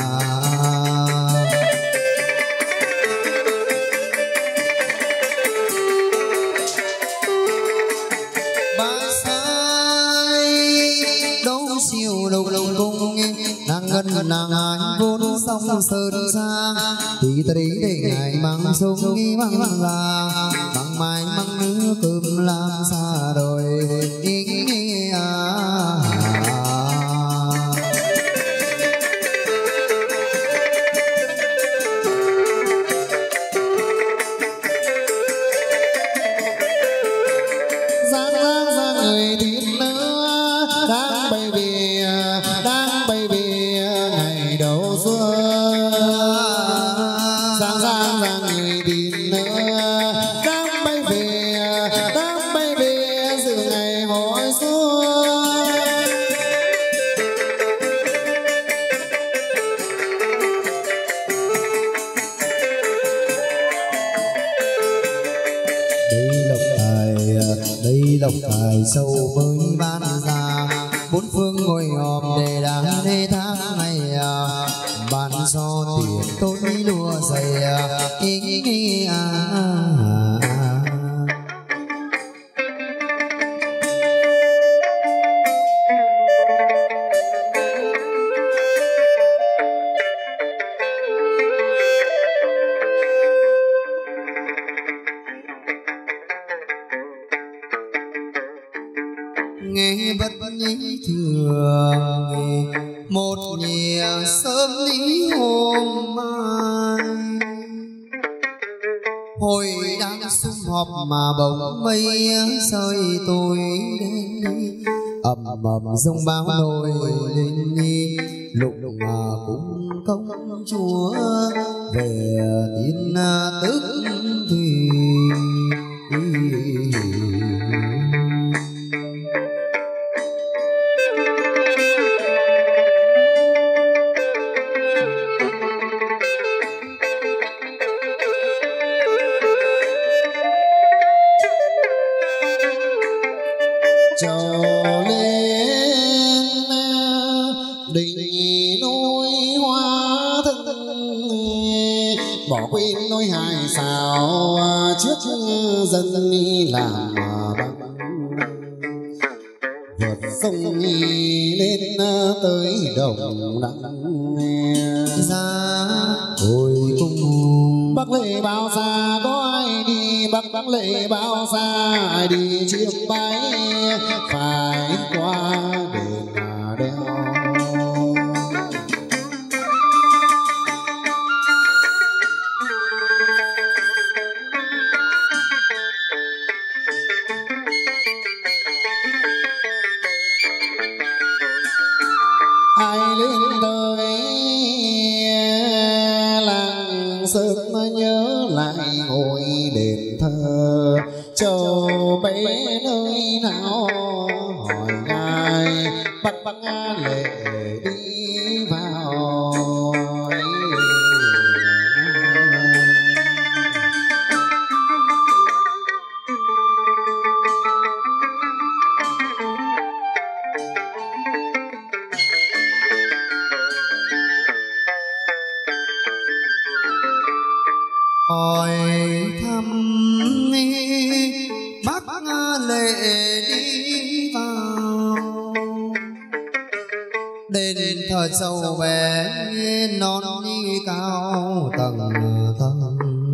Ngân nàng anh vốn sông sơn xa, thì ta đi để ngày mang sông nghi mang mang là bằng mai mang nước cơm làm xa rồi ý nghĩ à. Giang giang giang người thịt nữa đang bay về, đang bay về đầu xuân. Giang giang giang người tin nữa đang bay về, đang bay về dự ngày hội xuân. Đây lộc tài, đây lộc tài sâu mới ban ra, bốn phương ngồi họp để đáng lễ tháng ngày. Bàn so tiền tôi lúa dày ý nghĩ à. Nghe bất nhĩ thường một nhìa sớm lý hôm mai, hồi đang sum họp mà bỗng mây rơi tôi đến ầm ầm rông bão nổi lên đi. Lục mà cũng công chúa về tin tức thì trầu lên đỉnh núi hoa thân, bỏ quên nỗi hài sao trước dân làm băng. Vượt sông lên tới đồng đăng ra hồi cung. Bắc lệ bao xa có ai đi, Bắc Bắc lệ bao xa ai đi chiêm bái, phải qua đền đèo. Ai lên tới làng sớm nhớ lại ngôi đền thờ, châu bé nơi nào hỏi ngài Bắc Bắc lệ đi vào. hỏi thăm bác lệ đi vào đền thờ châu bé non đi cao tầng tầng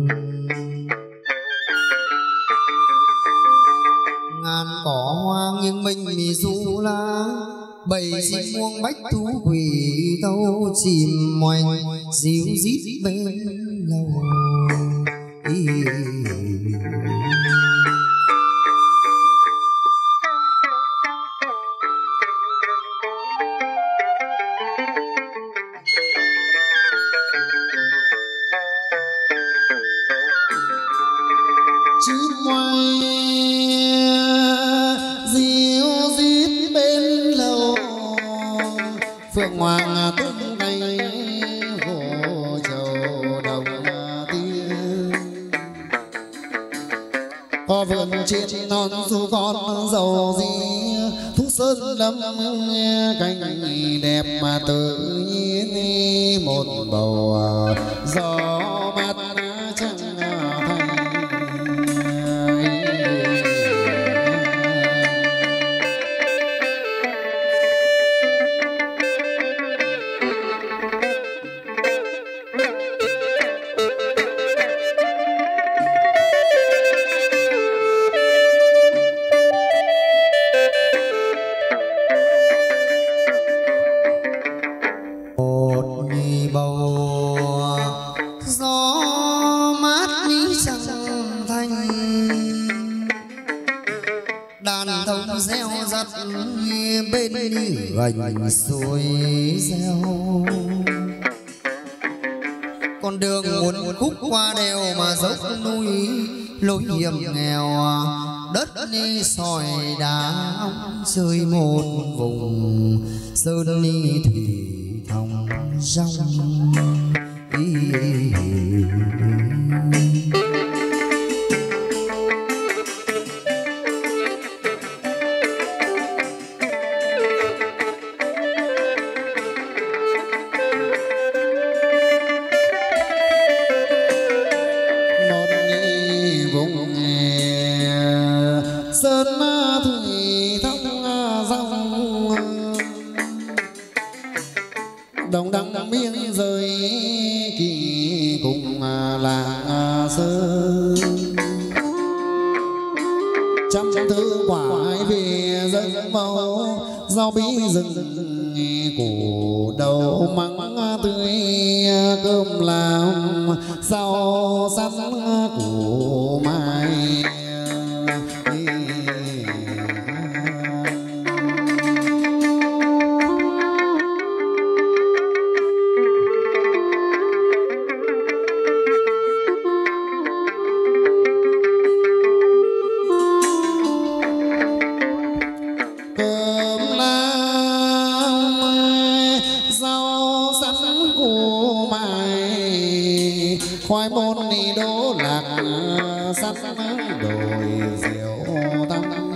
ngàn cỏ hoang nhưng mình mì du lá bầy chim muông bách thú quỷ tâu chìm moanh díu dít bên lầu ý. Phượng Hoàng tung cánh hồ trầu đồng tiên có vườn trên non du con dầu gì thúc sơn lâm cánh đẹp mà tự nhiên một bầu gió mát chẳng thành. Gành xuôi reo con đường muốn khúc qua đèo mà dốc núi lối hiểm nghèo đất đi sỏi đá chơi một vùng sơn ni thủy thòng rong ý. Đồng đăng biên giới kỳ cùng làng sơn trăm thứ quả về dân màu rau bí rừng củ đầu măng tươi cơm làm rau sắn củ mai. Khoai môn đi đỗ lạc sắt đồi rượu tăng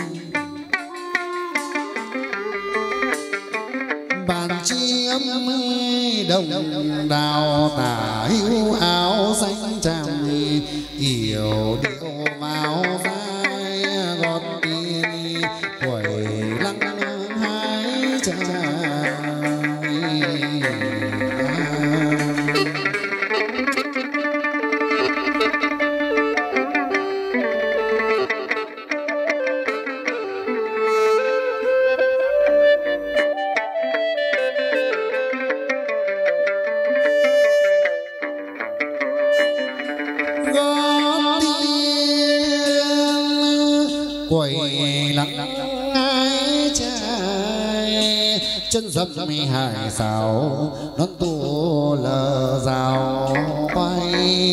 bàn chiếm đồng đào tả hữu áo xanh tràm kiểu điệu vào vai gót tiền quẩy lăng hai trai. Quẩy lắng ai trai chân dập mi hải xào nón tu lờ rào quay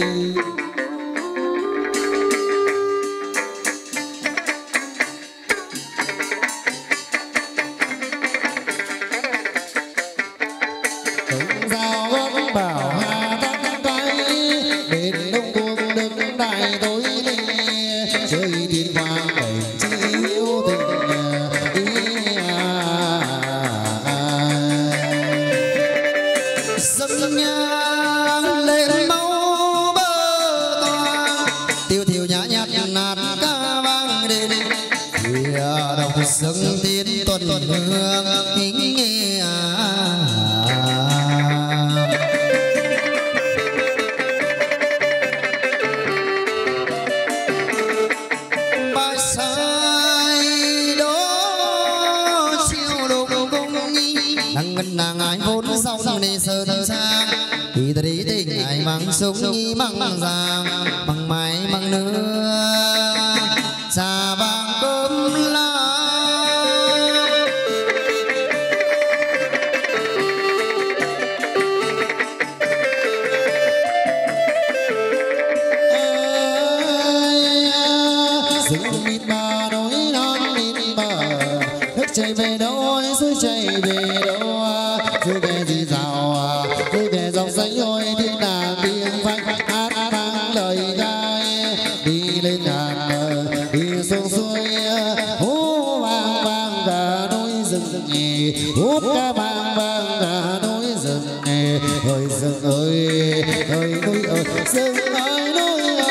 từng rào gót bảo hà tắc tay bên đông buông đứng đại tối đi chơi thiên hoàng cảnh chiếu tình dâng nhang lên máu bơ nàng ai vốn xong đi sơn sang thì ta đi tình ai mang súng nghi mang giang bằng máy mang nước xà vàng cơm la rừng mịt mờ núi non mịt mờ nước chảy về đâu suối chảy về đâu dưới về gì rào dưới về dòng xanh ôi thiên đàng tiếng phanh hát vang lời gai đi lên ngàn đi xuống suối hú vang vang cả núi rừng nhì hú ca vang vang cả núi rừng nhì ơi rừng ơi ơi núi ơi rừng ơi núi ơi.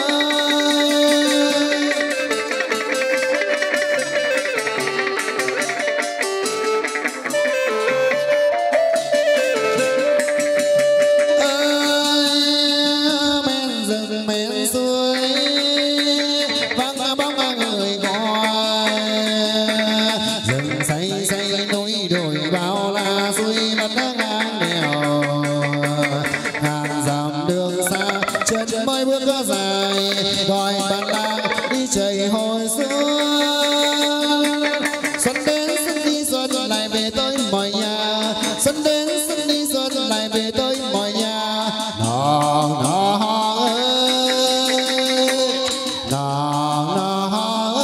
Gọi bạn lang đi chạy hồi xuân xuân đến xuân đi xuân lại về tới mọi nhà xuân đến xuân đi xuân lại về tới mọi nhà nòng nòng ơi nòng nòng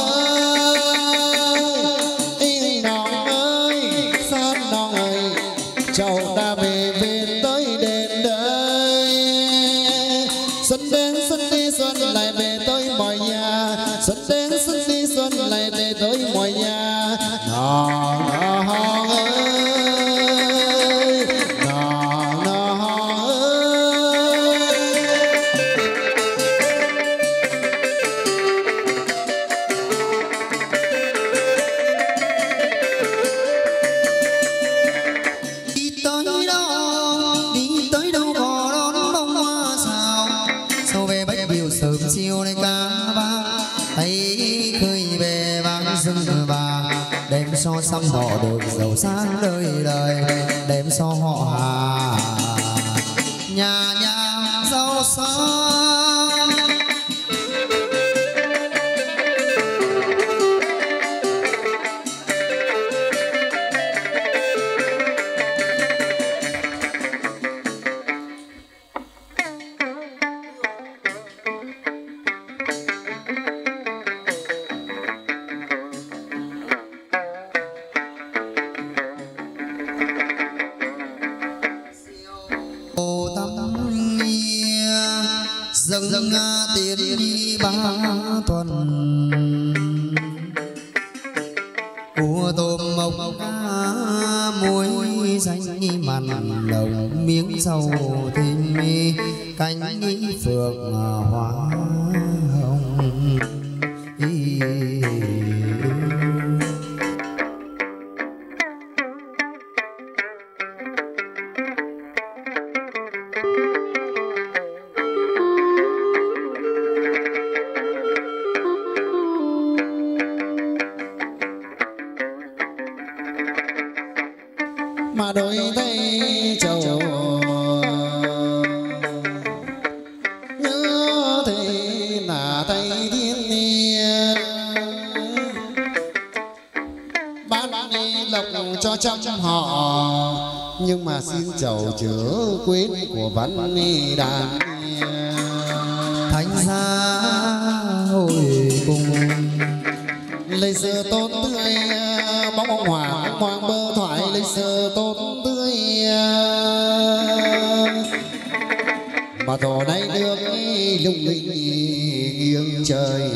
ơi nòng ơi san nòng ơi cháu đã về về tới đền đây xuân đến xuân đi xuân lại về tới mọi nhà xuân đến xuân đi xuân lại về tới mọi nhà nòng nòng ơi nòng nòng ơi. Đi tới đâu đi tới đâu có đón bông hoa sao sau về bách biểu sớm chiều nay ca vang thấy khơi về vang rừng vàng đêm so xăm đỏ được giàu sáng đời đời đêm so họ hà nhà nhà giàu sang. Dâng dâng tiền đi ba tuần cua tôm mộc cá muối xanh mặn đồng miếng dầu thêm cánh phượng hoa hồng. Mà đôi tay trầu nhớ thế là tay thiên niên bán đi lộc cho trăm họ nhưng mà xin chầu chớ quên của văn ni đàn thánh giá hồi cùng lấy sơ tốt tươi bóng bóng hoàng hoàng bơ thoại lấy sơ tốt tươi mà thổ đây được lung linh nghiêng trời.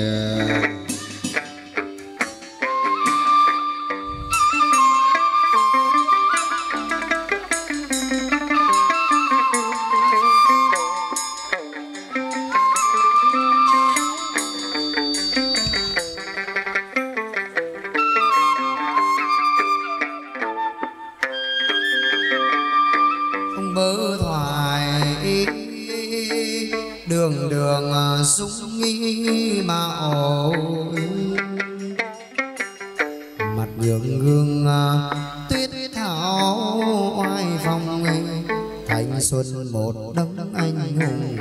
bơ thoại đường đường súng nghi mà ôi mặt gương gương tuyết thảo thanh xuân một đấng anh hùng.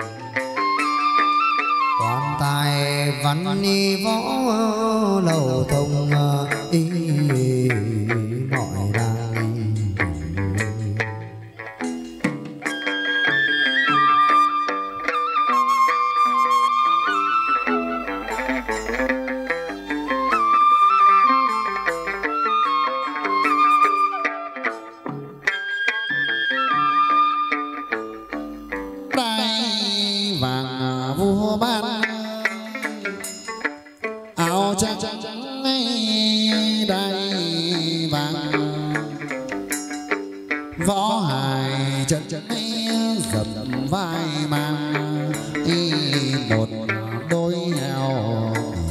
Quan tài văn ni võ lầu thông ý mọi đàng. Võ hài chân chân dập vai mang y một đôi eo.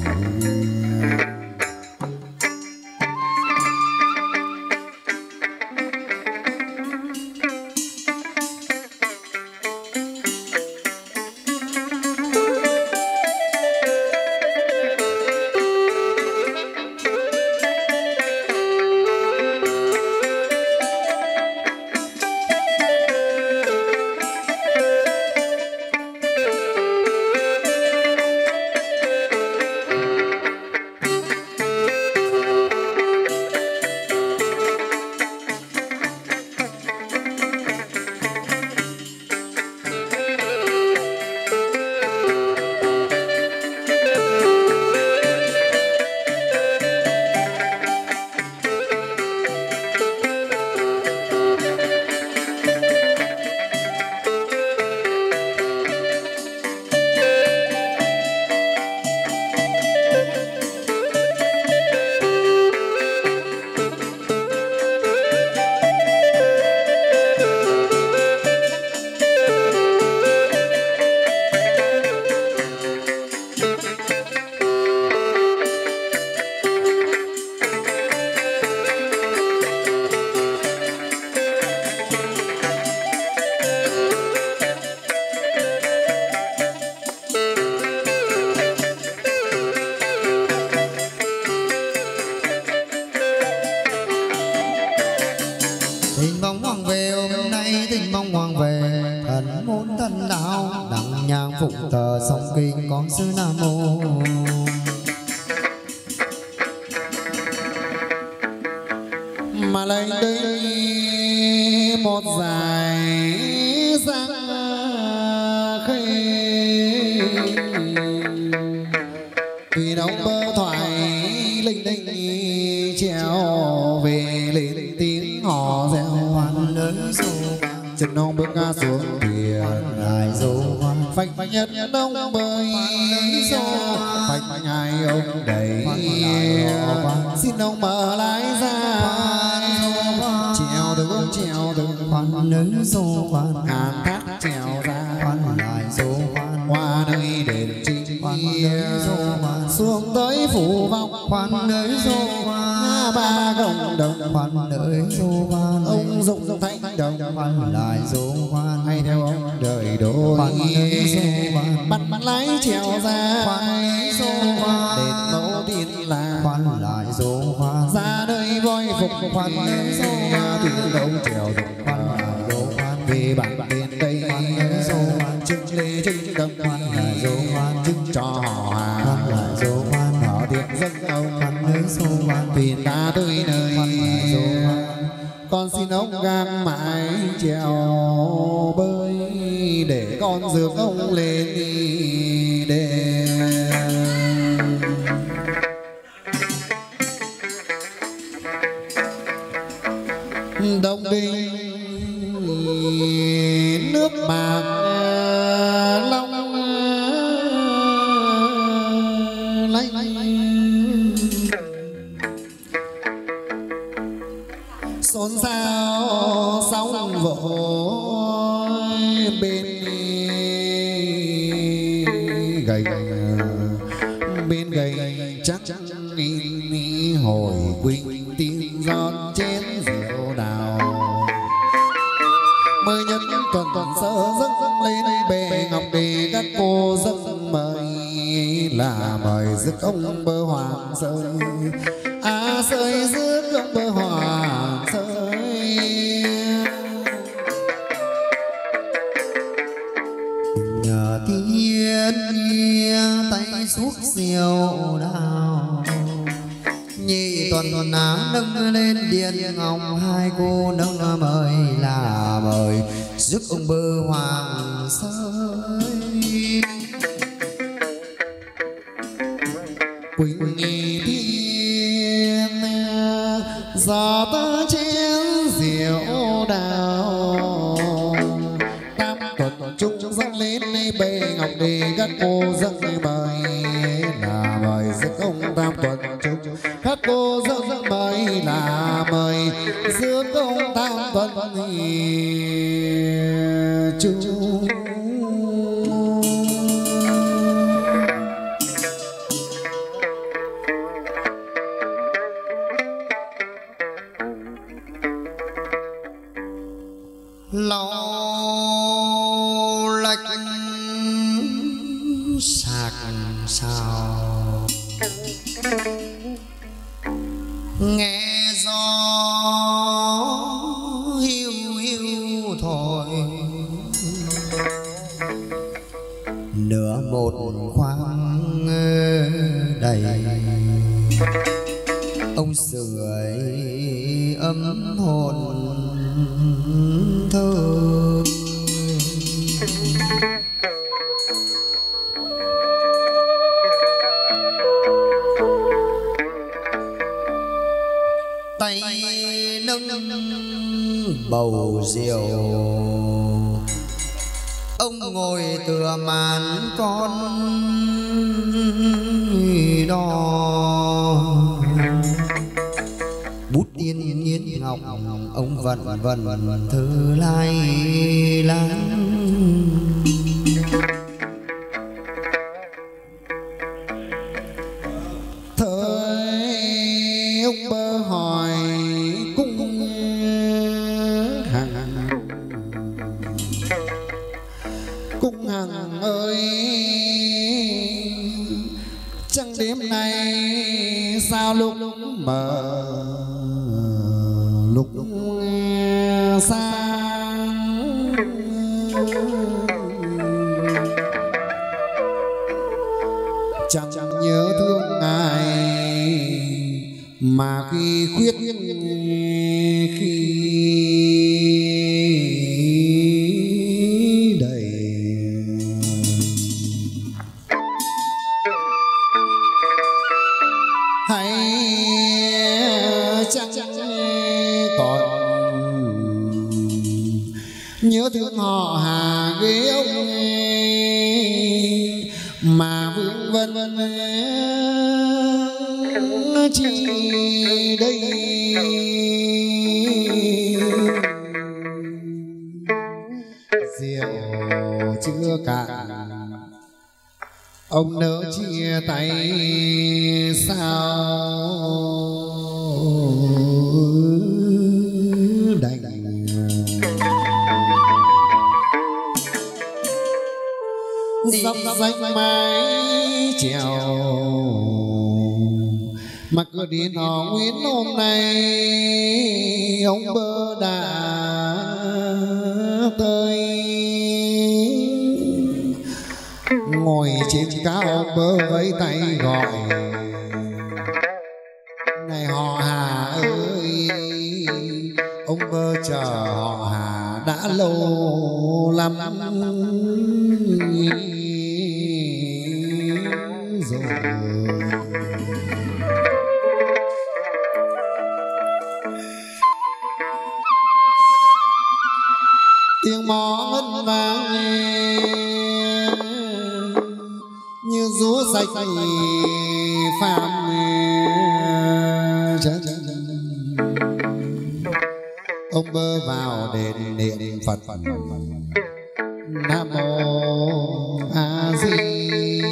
Tình bóng hoàng về hôm nay, tình bóng hoàng về thần môn thần đạo, đặng nhang phụng thờ song kinh con sư Nam Mô. Mà lấy đây một dài sang khê, vì đâu bơ thoại linh linh treo về lên tiếng hò reo Hoan lớn dô chân ông bước ngã xuống thuyền ngài dô hoan phanh phanh nhất đông bơi phanh phanh hai ông đầy xin ông mở lái ra treo được treo được hoan lớn dô hoan ngàn thác treo ra hoan lại dô hoan qua nơi đền trinh hoan lớn dô hoan xuống tới phủ vong hoan lớn dô hoan ba cộng đồng hoan lớn dô hoan ông dụng dụng thánh đồng hoan lại dô hoan hay theo ông đời đôi hoan lớn dô hoan bắt bắt lái trèo ra hoan lớn dô hoan đền mẫu tiên là hoan lại dô hoan ra nơi voi phục hoan lớn dô hoan tuyên đâu trèo dụng hoan lại dô hoan vì bạn bên đây hoan lớn dô hoan chứng lê chứng đồng hoan lại dô hoan chứng cho họ hoan hàng lại dô hoan họ tiệc dân ông hoan lớn dô hoan tiền ta tới nơi hoan lại dô hoan con xin ông gang mãi trèo bơi để con dược ông lên đi để đông đinh nước bạc long lanh xôn xao sóng vỗ bên gầy bên gầy chắc chắc đi hồi quỳnh tiếng giọt chén rượu đào mới nhân tuần tuần sơ dâng lên bề ngọc để các cô dâng mời là mời rước ông bơ hoàng sơi à sơi rước ông bơ hoàng sơi thuốc diệu đào. Nhị tuần áo nâng lên điện ngọc, hai cô nâng mời là mời giúp ông bơ hoàng sơi. Quỳnh thiên gió ta chén rượu đào, tam tuần chung dâng lên bề ngọc để các cô dâng mời là mời rước ông tam tuần chung. Các cô dâng mời là mời rước ông tam tuần chung. Lau lạch sạc sao nghe gió hiu hiu thổi, nửa một khoang đầy ông sưởi ấm hồn thơ. Tay nâng bầu rượu, ông ngồi tựa màn con đò. Bút tiên nhiên ngọc ông vần vần thơ lai láng. Thời ông bơ hỏi cung hằng, cung hằng ơi trăng đêm nay sao lúc mờ lúc sáng, chẳng nhớ thương ngài mà khi khuyết khi đầy. Hãy chẳng còn nhớ thương họ Hà ghế ông mà vương vân vân chi đây. Rượu chưa cạn ông nỡ chia tay sao đành. Dọc danh mái trèo mà cứ đến họ Nguyễn hôm nay ông bơ đã tới. Ngồi trên cao bơ với tay gọi này họ Hà ơi, ông bơ chờ họ Hà đã lâu lắm rồi. Tiếng mõ ngân vang như rúa sạch phàm ông bơ vào đền niệm Phật Nam Mô A Di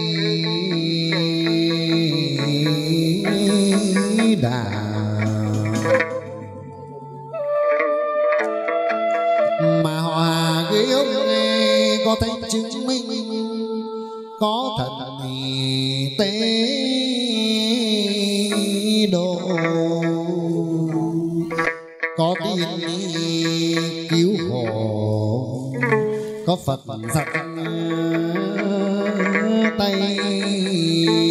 Đà. Mà họ Hà ghế ông có thấy chứng minh có thật tế độ, có tiên cứu khổ, có Phật giặt tay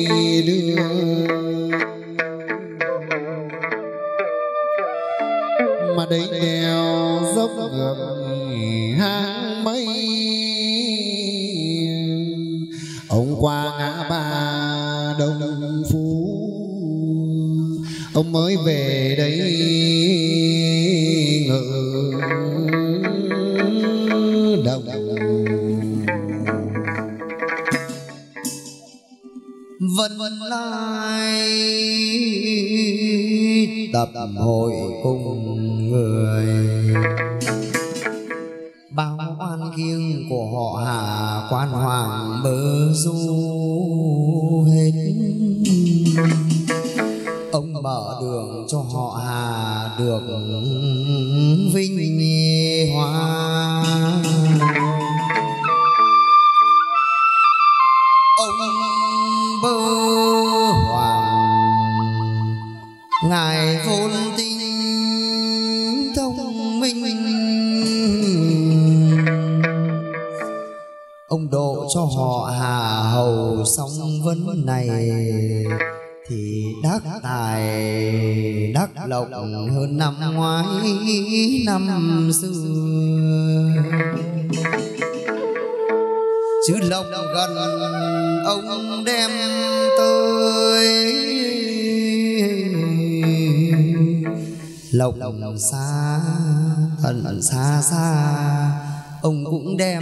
đấy đèo dốc ngược hang mây. Ông qua ngã ba Đông Phú, ông mới về đây ngự đồng. Vân lai tập hội cùng người, bao oan kiêng của họ Hà quan hoàng bơ du hết. Ông mở đường cho họ Hà được vinh hoa. Ông bơ hoàng ngài vốn tinh thông minh, ông độ cho họ Hà hầu xong vấn này thì đắc tài đắc lộc hơn năm ngoái năm xưa. Chứ lộc gần ông đem tới, lộc xa ẩn xa xa ông cũng đem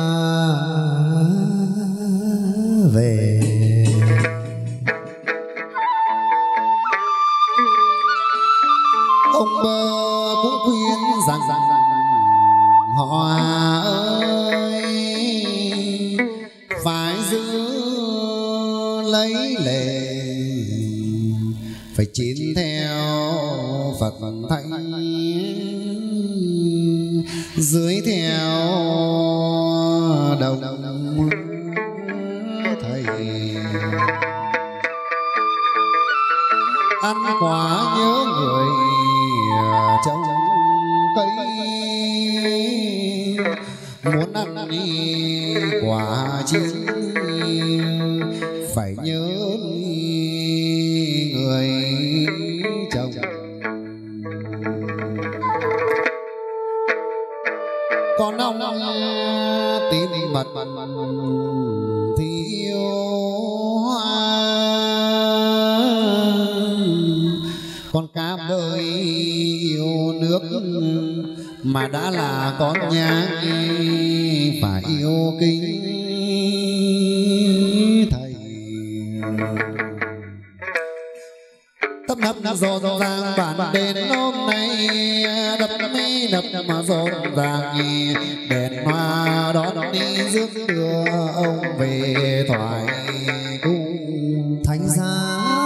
về. Ông Bơ cũng khuyên rằng rằng họ ơi phải giữ lấy lệ, phải chiến theo Phật thánh, dưới theo đồng thầy. Ăn quả nhớ người trong cây, muốn ăn đi quả chín phải nhớ người chồng. Còn ông tín mật thì yêu hoa, con cám đời yêu nước mà đã là con nhang phải yêu kính thầy. Tấp nập rộn ràng bản đền hôm nay, đập mi đập mà rộn ràng đèn hoa đón đi rước đưa ông về thoại cung Thánh giá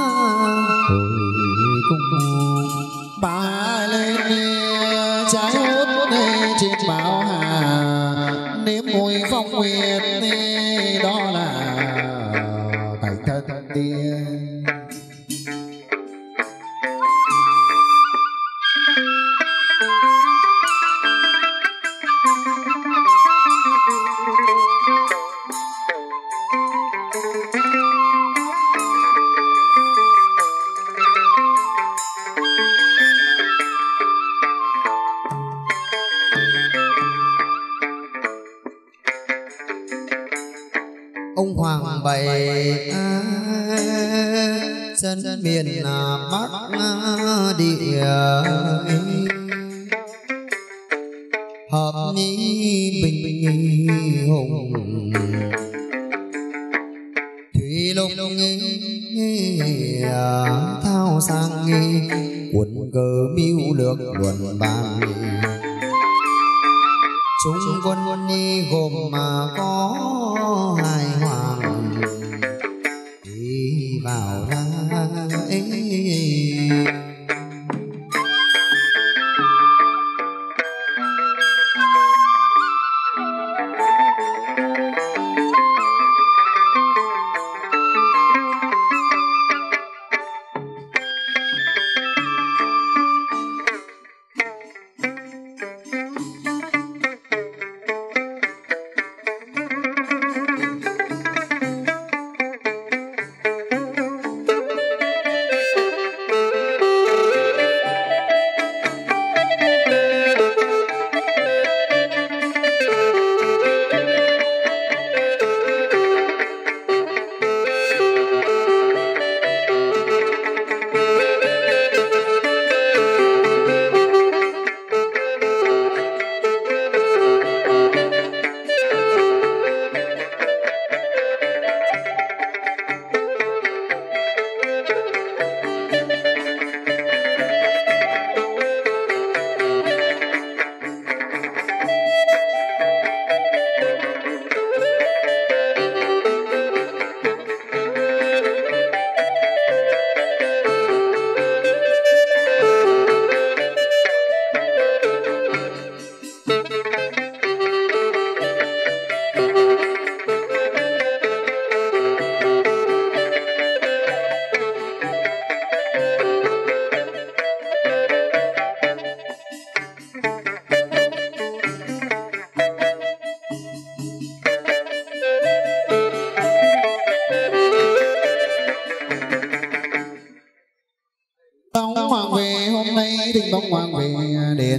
hồi cung. bà lên trái hút trên báo Hà, nếm mùi phong nguyệt đó là cảnh thân tiên. Ông hoàng bày chân miền Bắc địa, hợp nhi bình hùng thủy lục thao sang quần cờ mưu lược luận bàn. Chúng quân đi gồm mà có hai hoàng đi vào ra ấy.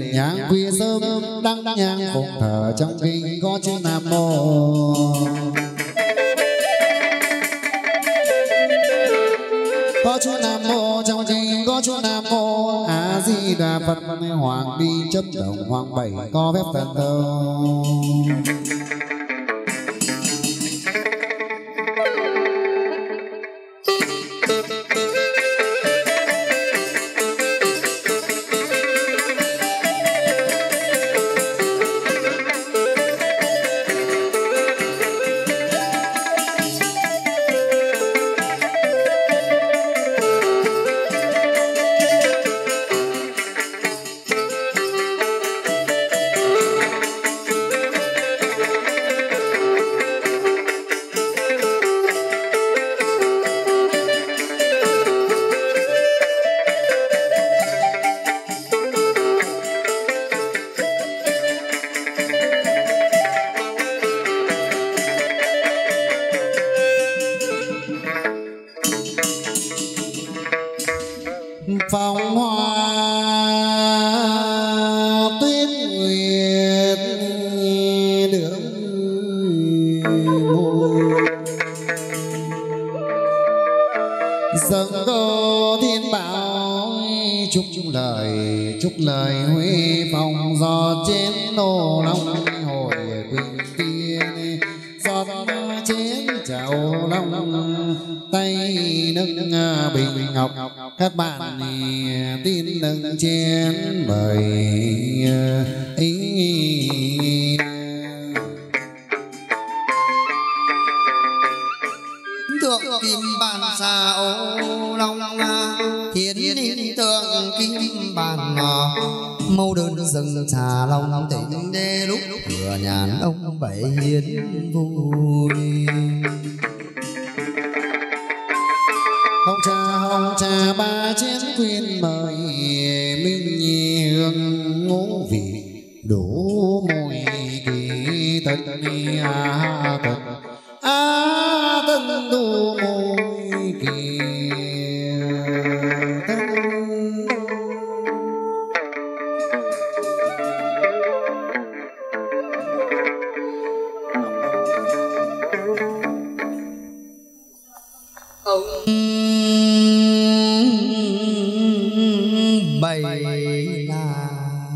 nhang khuya sớm đăng nhang phụng thờ trong kinh có chữ Nam Mô. Có chữ Nam Mô trong kinh có chữ Nam Mô A Di Đà Phật. Hoàng đi chấp đồng hoàng bảy có phép thần thông. Phong hoa tuyết nguyệt đường môi dâng cô thiên bảo chúc lời chúc lời huy phong gió trên nô long hồi quỳnh tiên giọt chén chào long tay nâng bình ngọc. Các bạn tin nâng chén mời ý thượng kim bàn xà ô long thiên hình tượng kim bàn mâu đơn rừng trà long tỉnh đê lúc thừa nhàn ông bảy hiến vui. hồng trà hồng trà ba chén khuyên mời minh nhi hương ngũ vị đủ mùi kỳ tân a tân a tân đủ mùi kỳ tân. Ông bảy là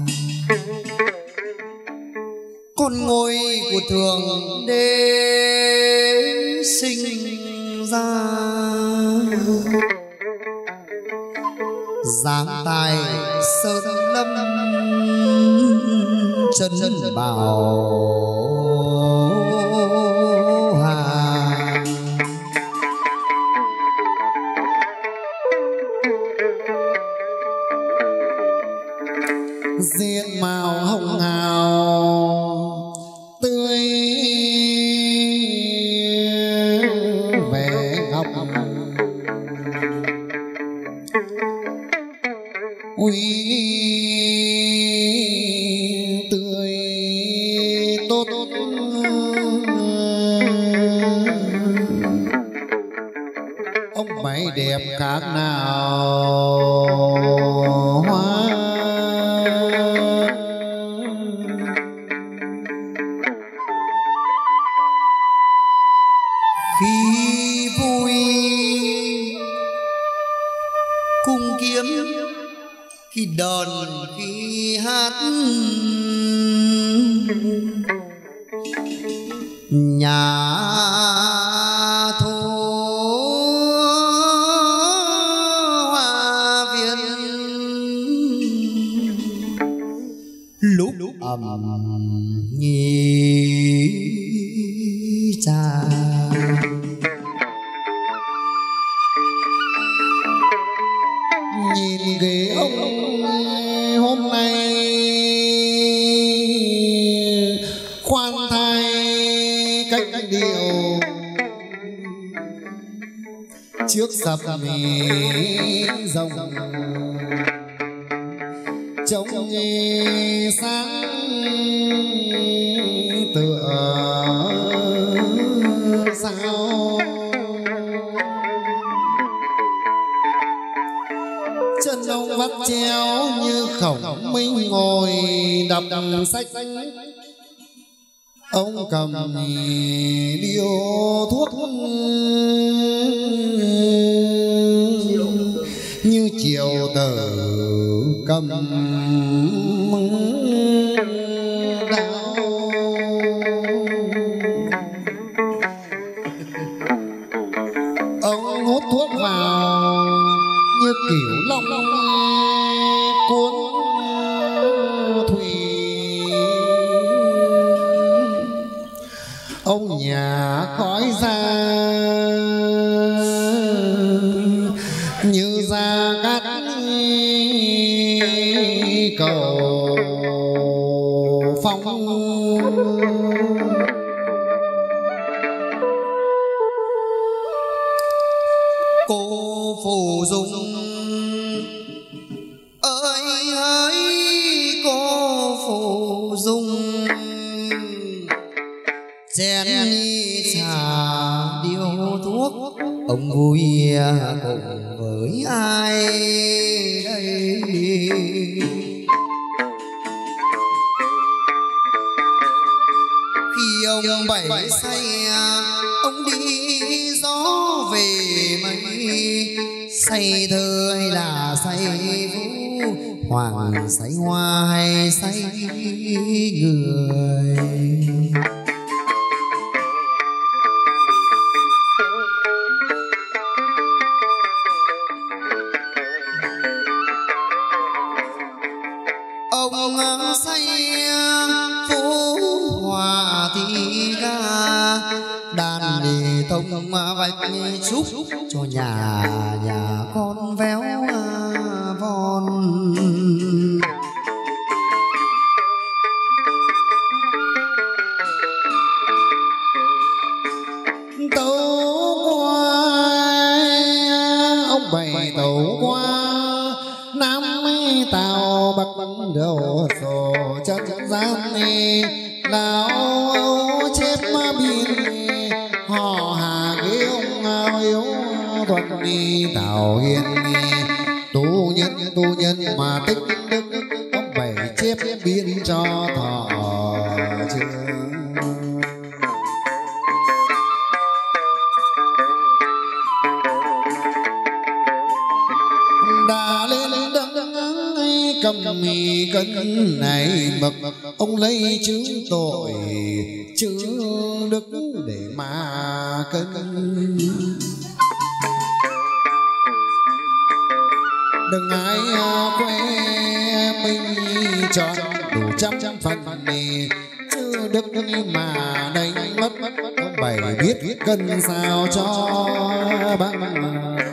con ngôi của thượng đế sinh ra, giáng tài sơn lâm chân bảo hà. Diện màu hồng hào tươi vẻ ngọc uy tươi tốt ông bảy đẹp khác nào hoa. Khi vui cung kiếm, khi đờn khi hát, nhà thô hoa viên lúc ầm nhị cha. Nhìn ghế ông hôm nay khoan thai cách điệu trước sập mì rồng trông sáng tựa sao. Chân ông vắt treo như Khổng Minh ngồi đọc sách, ông cầm điếu thuốc như chiều tử cầm đao. Ông hút thuốc vào như kiểu long cuốn thủy. Ông nhà khói ra như ra cát cầu phong. Cô Phù Dung ơi ơi, cô Phù Dung chén ly trà điếu thuốc, ông vui cùng với ai đây? Khi ông bảy say ông đi gió về mây, say thơ hay là say vũ, hoàng say hoa hay say người. Ông say phú hòa thì ca, đàn đi tông vạch chúc cho nhà nhà con véo von. Tấu qua ông bảy tấu qua Nam Tàu Bắc đầu sổ chất gian lão âu chép biên họ hà ghế ông yếu thuận đi Tàu Hiền tu nhân tu nhân mà tích đức, ông bảy chép biên cho thọ chưa. Đã lên đấng cầm mì cân này mực, ông lấy chứng tội chứng đức để mà cân. Đừng ai khoe mình chọn đủ trăm trăm phần này, chứ đức mà đánh mất. Ông bảy biết cân sao cho bằng.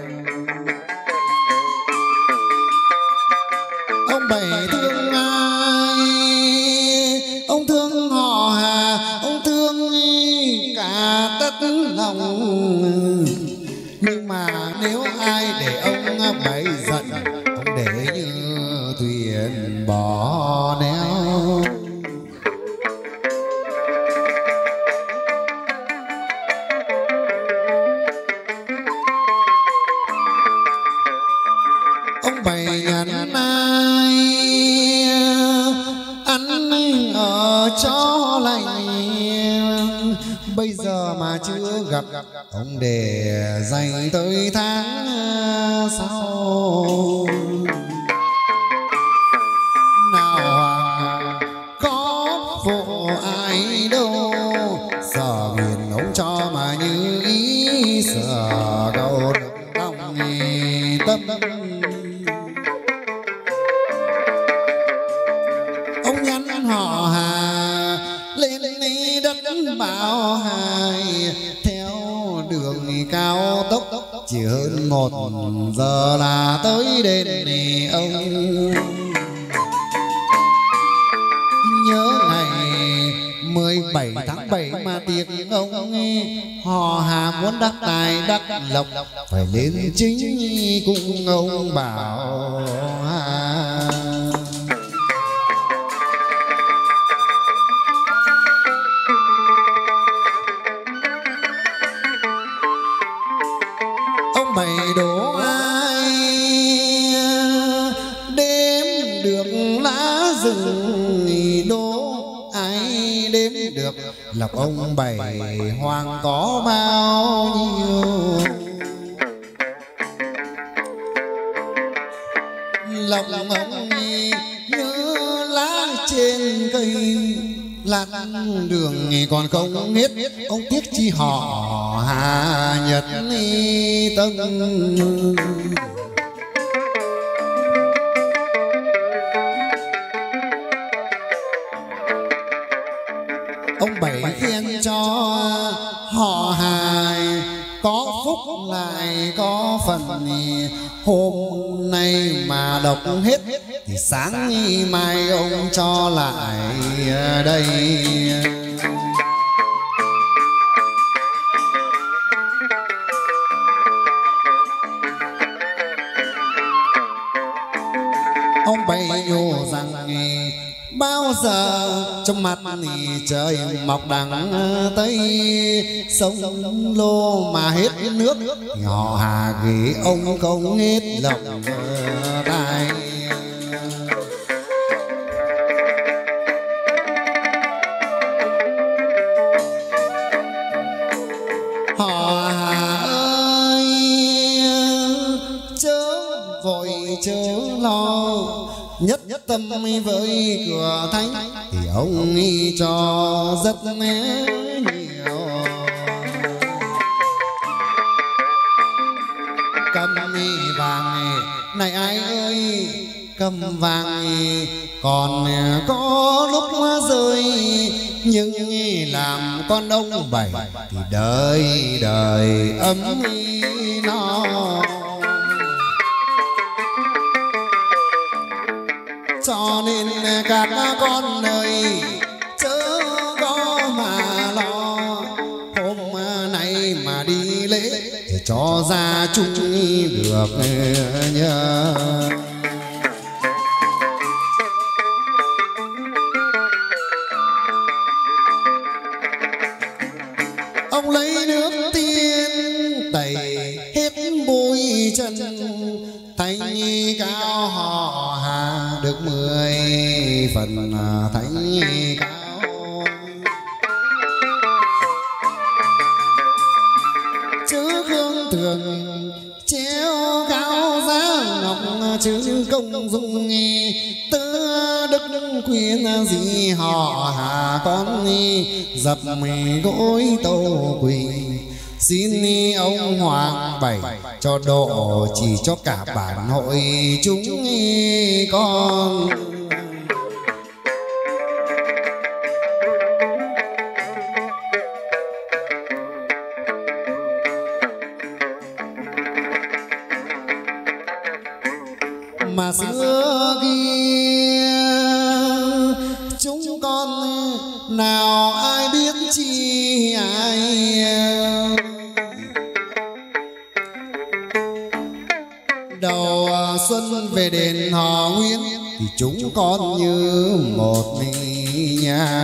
Ông bảy thương ai? Ông thương họ Hà, ông thương cả tất lòng. Nhưng mà nếu ai để ông bảy giận, ông để như thuyền bỏ neo. Ông bảy nhắn ai ăn ở cho lành, bây giờ mà chưa gặp ông để dành tới tháng sau. Nào hoàng có phụ ai đâu, giờ miền ông cho mà như ý, sợ đâu được lòng tâm. Ông nhắn họ Hà lên đất Bảo Hải, theo đường cao tốc chỉ hơn một giờ là tới đền này ông. Nhớ ngày mười bảy tháng bảy mà tiệc ông, họ Hà muốn đắc tài đắc lộc, phải lên chính cùng ông Bảo Hà. Ông bảy đố ai đếm được ai đếm được, lộc ông bảy hoàng có bao nhiêu. Lộc ông nhớ lá trên cây, lát đường còn không hết, ông tiếc chi họ Hà Nhật Tân. Ông bảy khen cho họ Hà có phúc lại có phần, hôm nay mà đọc hết thì sáng mai ông cho lại đây. Ông bảy nhủ rằng bao giờ trong mặt thì trời mọc đằng tây, sông lô mà hết nước thì họ Hà ghế ông không hết lòng tay. Họ Hà ơi chớ vội chớ lo, nhất nhất tâm với cửa thánh thì ông cho rất nhiều. Cầm vàng này ai ơi, cầm vàng còn có lúc rơi, nhưng làm con ông bảy thì đời đời ấm no. Cho nên các con ơi chớ có mà lo, hôm nay mà đi lễ thì cho ra chung được nhớ. Ông lấy nước tiên tẩy hết bụi chân, thánh cao họ Hà được mười phần thánh cao. Chữ hương thường treo cao giá ngọc, chữ công dung tứ đức quyến gì họ Hà con dập gối tâu quỳ. Xin ông Hoàng Bảy cho độ chỉ cho cả bản hội chúng con. Mà xưa kia chúng con nào ai biết chi ai, đầu xuân về đền Hò Nguyên thì chúng con như một nhà.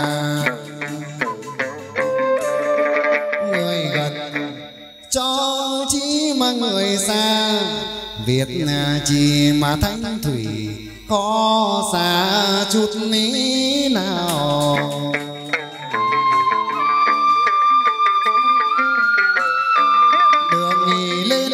Người gần cho chí mà người xa, Việt chỉ mà Thánh Thủy có xa chút ní nào. Đường lên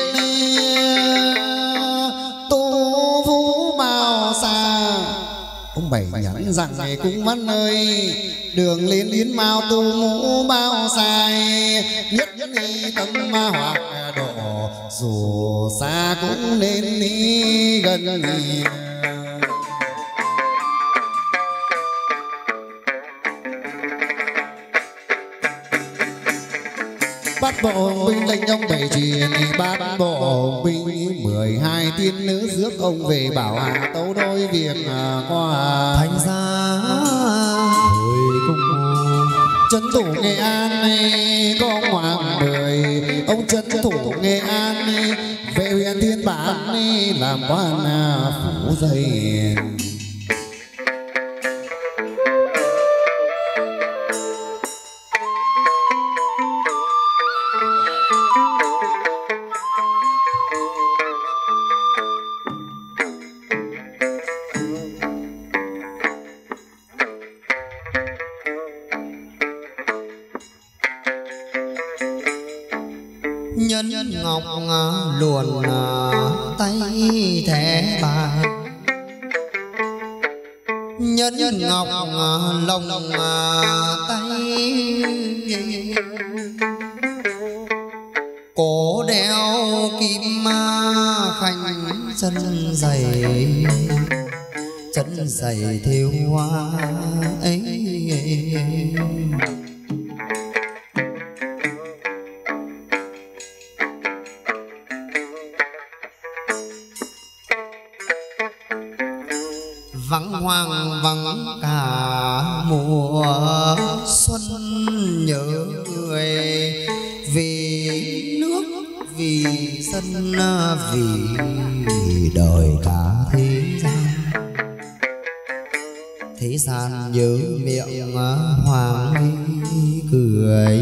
tu vũ bao xa, ông Bảy nhắn rằng này cũng vẫn ơi, đường lên yến mau tu mũ bao sai, nhất ni tâm hoặc độ dù xa cũng nên đi gần. Bát bộ binh lệnh ông Bảy truyền, bát bộ binh mười hai tiên nữ rước ông về bảo Hà tấu đôi việc qua thành ra hồi cung. Trấn thủ Nghệ An này có ông Hoàng Mười, ông trấn thủ Nghệ An này về huyện Thiên Bản này làm quan phủ dây. nhân ngọc luồn tay thẻ bạc, nhân ngọc lồng tay, cổ đeo kim khanh, chân giày chân giày thêu hoa ấy. Vắng hoang vắng cả mùa xuân, nhớ người vì nước vì dân vì đời cả thế gian. Thế gian nhớ miệng hoàng cười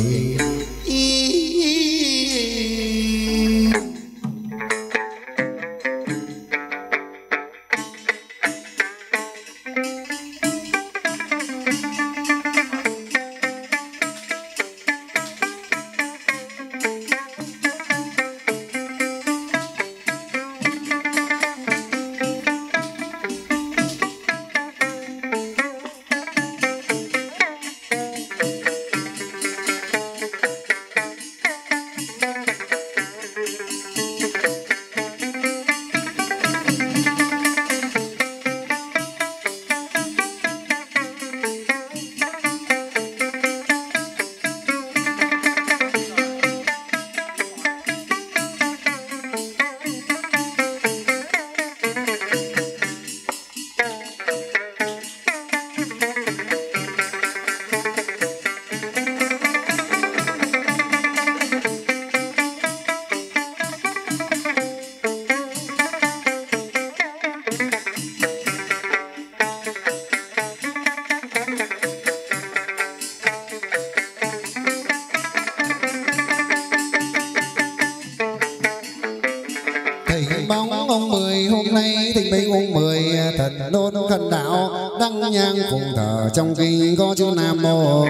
phụng thờ trong kinh có chữ Nam Mô.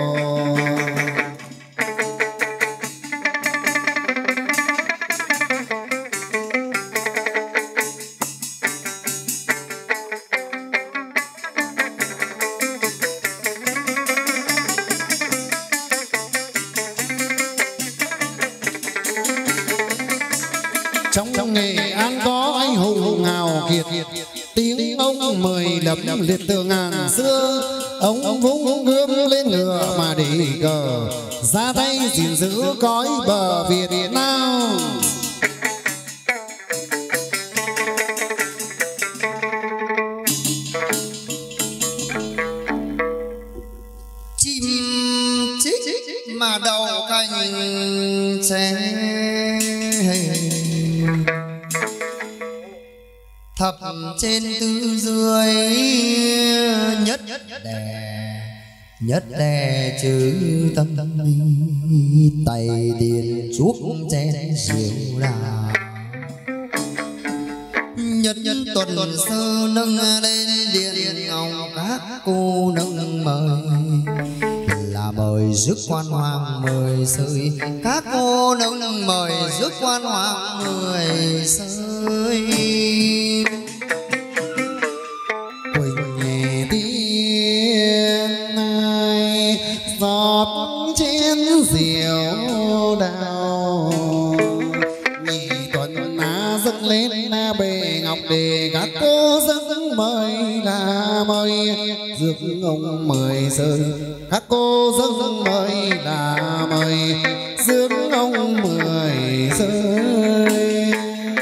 Trong Nghệ An có anh hùng hào kiệt, tiếng ông mời lập liệt từ ngàn xưa. Ông vung gươm lên ngựa mà đi cờ, ra tay gìn giữ cõi bờ Việt Nam. Chim chích mà đầu cành tre, thập trên tư dưới nhất đè nhất đè chữ tâm tay điền chuốc chén rượu đào. Nhất nhất tuần sơ nâng lên điện ngọc, các cô nâng mời là mời rước quan hoàng mời sơi. Các cô nâng mời rước quan hoàng mời sơi. Quỳnh tiên ai giọt trên rượu đào, nhị tuần á dâng lên na bề ngọc đề. Các cô dâng mời là mời rước ông mời sơi. Các cô dâng mời là mời rước ông mời sơi.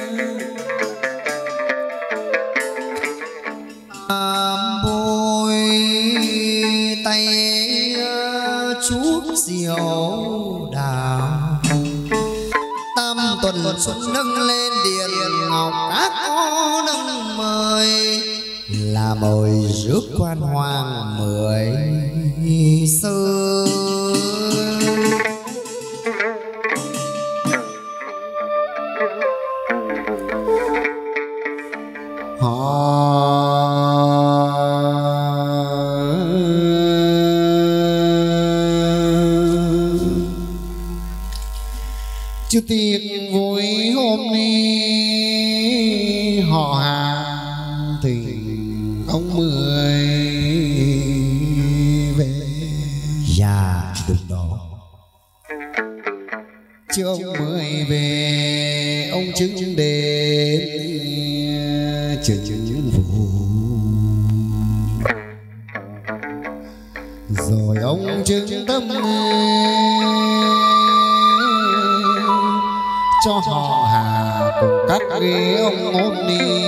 Bôi tay chuốc rượu đào, tam tuần xuân nâng lên điện ngọc. Các cô nâng mời là mời rước quan hoàng mười sơ. chứ tiệc vui hôm nay họ hàng thì ông Mười về. Dạ đúng đó. Chứ ông Mười về ông chứng đến chứng vụ, rồi ông chứng tâm cho họ Hà cùng các ghế ông ôm đi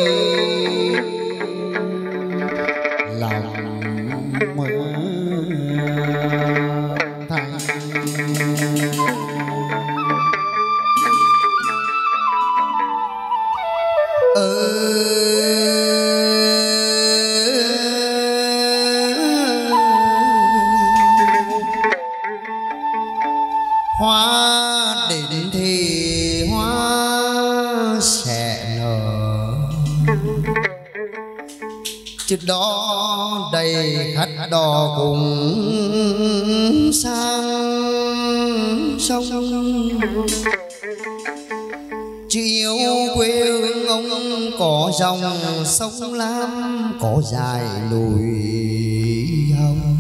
lòng mơ thành. Hoa đến thì hoa sẽ nở, trước đó đầy khách đò cùng sang sông. Chứ yêu quê hương ông có dòng sông Lam, có dài núi Hồng.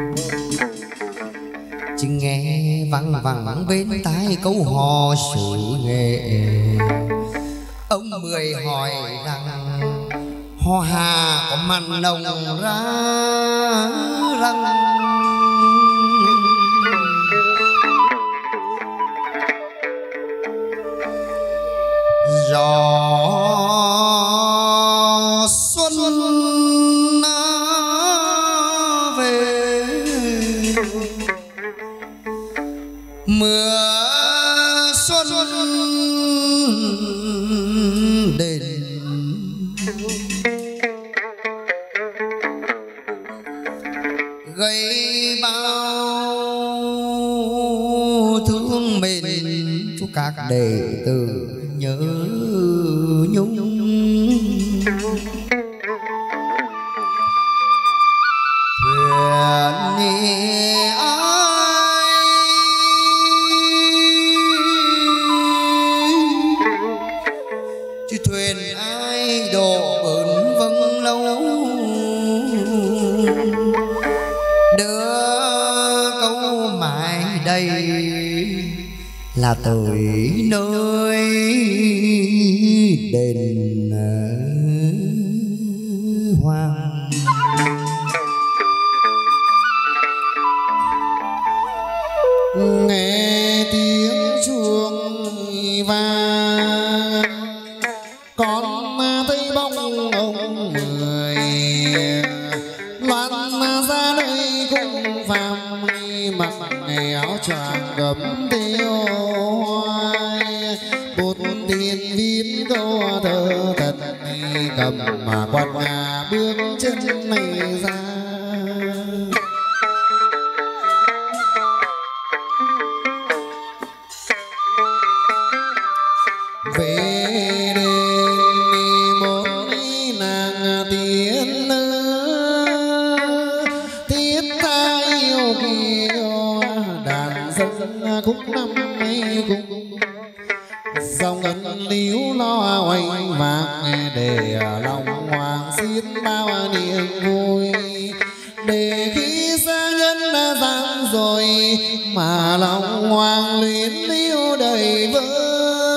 Chứ nghe văng vẳng bên tai câu hò sự nghệ, ông Mười hỏi rằng Ho Hà có mặn nồng ra răng. Gió xuân về, mưa xuân đến, gây bao thương mến cho các đệ tử nhớ nhung. Thuyền ai chứ thuyền ai đổ bến vâng lâu, đưa câu mãi đây là tới nơi đền Hoàng. Nghe tiếng chuông vang con thấy bóng ông Mười loan ra đây cùng phàm, mặc áo choàng gấm tiêu hoài, bút tiền viết câu thơ thật cầm mà quạt nhà bước chân này ra. Về đền một nàng tiên thiết tha yêu kiều, đàn dân khúc năm mấy cung dòng ngân líu lo oanh vàng, để lòng hoàng xiết bao niềm vui, để khi xa nhân giang rồi mà lòng hoàng luyến liêu đầy vơi.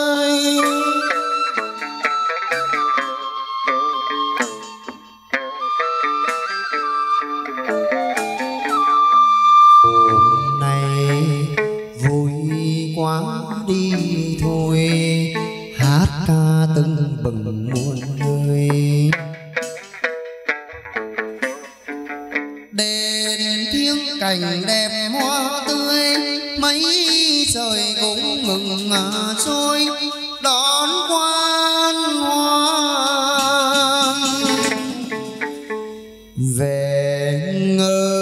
Hôm nay vui quá đi thôi, hát ca tưng bừng muôn người, đền thiêng cảnh đẹp hoa tươi, mấy trời cũng mừng trôi đón quan hoan về ngỡ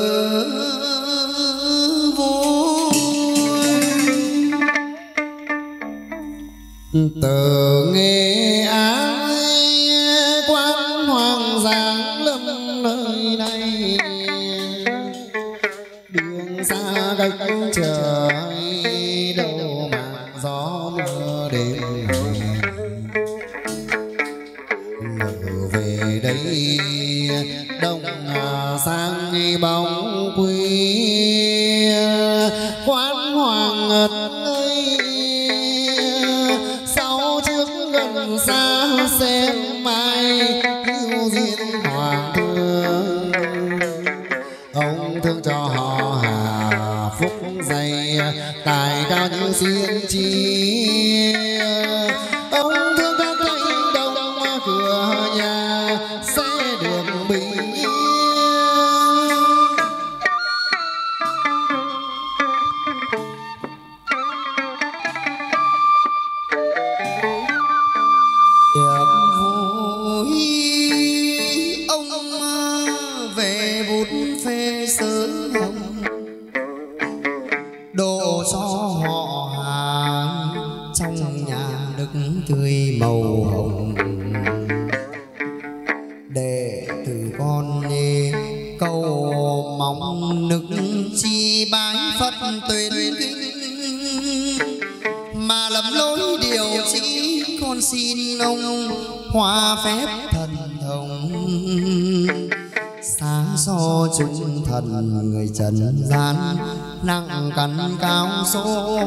vui. Từ Nghệ An quan hoàng giáng lâm nơi đây, đường xa cách trời đâu mà gió đêm mở về đây đông sang bóng quê quán hoàng ngật ơi sau trước gần xa xem mai yêu duyên hoàng thương ông thương cho họ hà phúc dày tài cao như xiên chi ông thương các cánh đồng cửa nhà sẽ được bình yên tiệc vui ông về bút phê sớm hồng độ cho họ hàng trong nhà đức tươi màu hồng để từ con đi câu mong nức chi bái phật tuyên kinh mà lầm lối điều chỉ con xin ông hoa phép thần thông sáng so chúng thần người trần gian nặng cắn cao số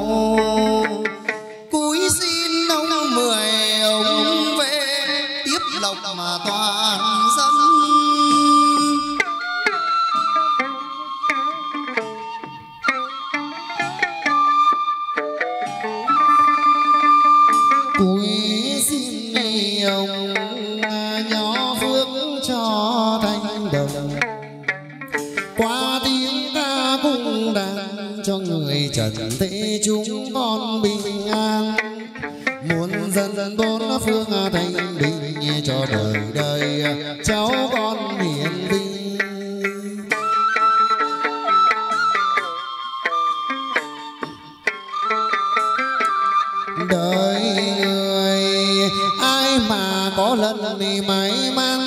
cúi xin ông mười ông về tiếp lộc mà toàn dân cúi xin ông nhỏ phước cho thanh đồng qua tiếng ca cung đàn cho người trần thế chúng con bình an muôn dân dân bốn phương thanh bình cho đời đời cháu con hiền vinh đời người ai mà có lần thì may mắn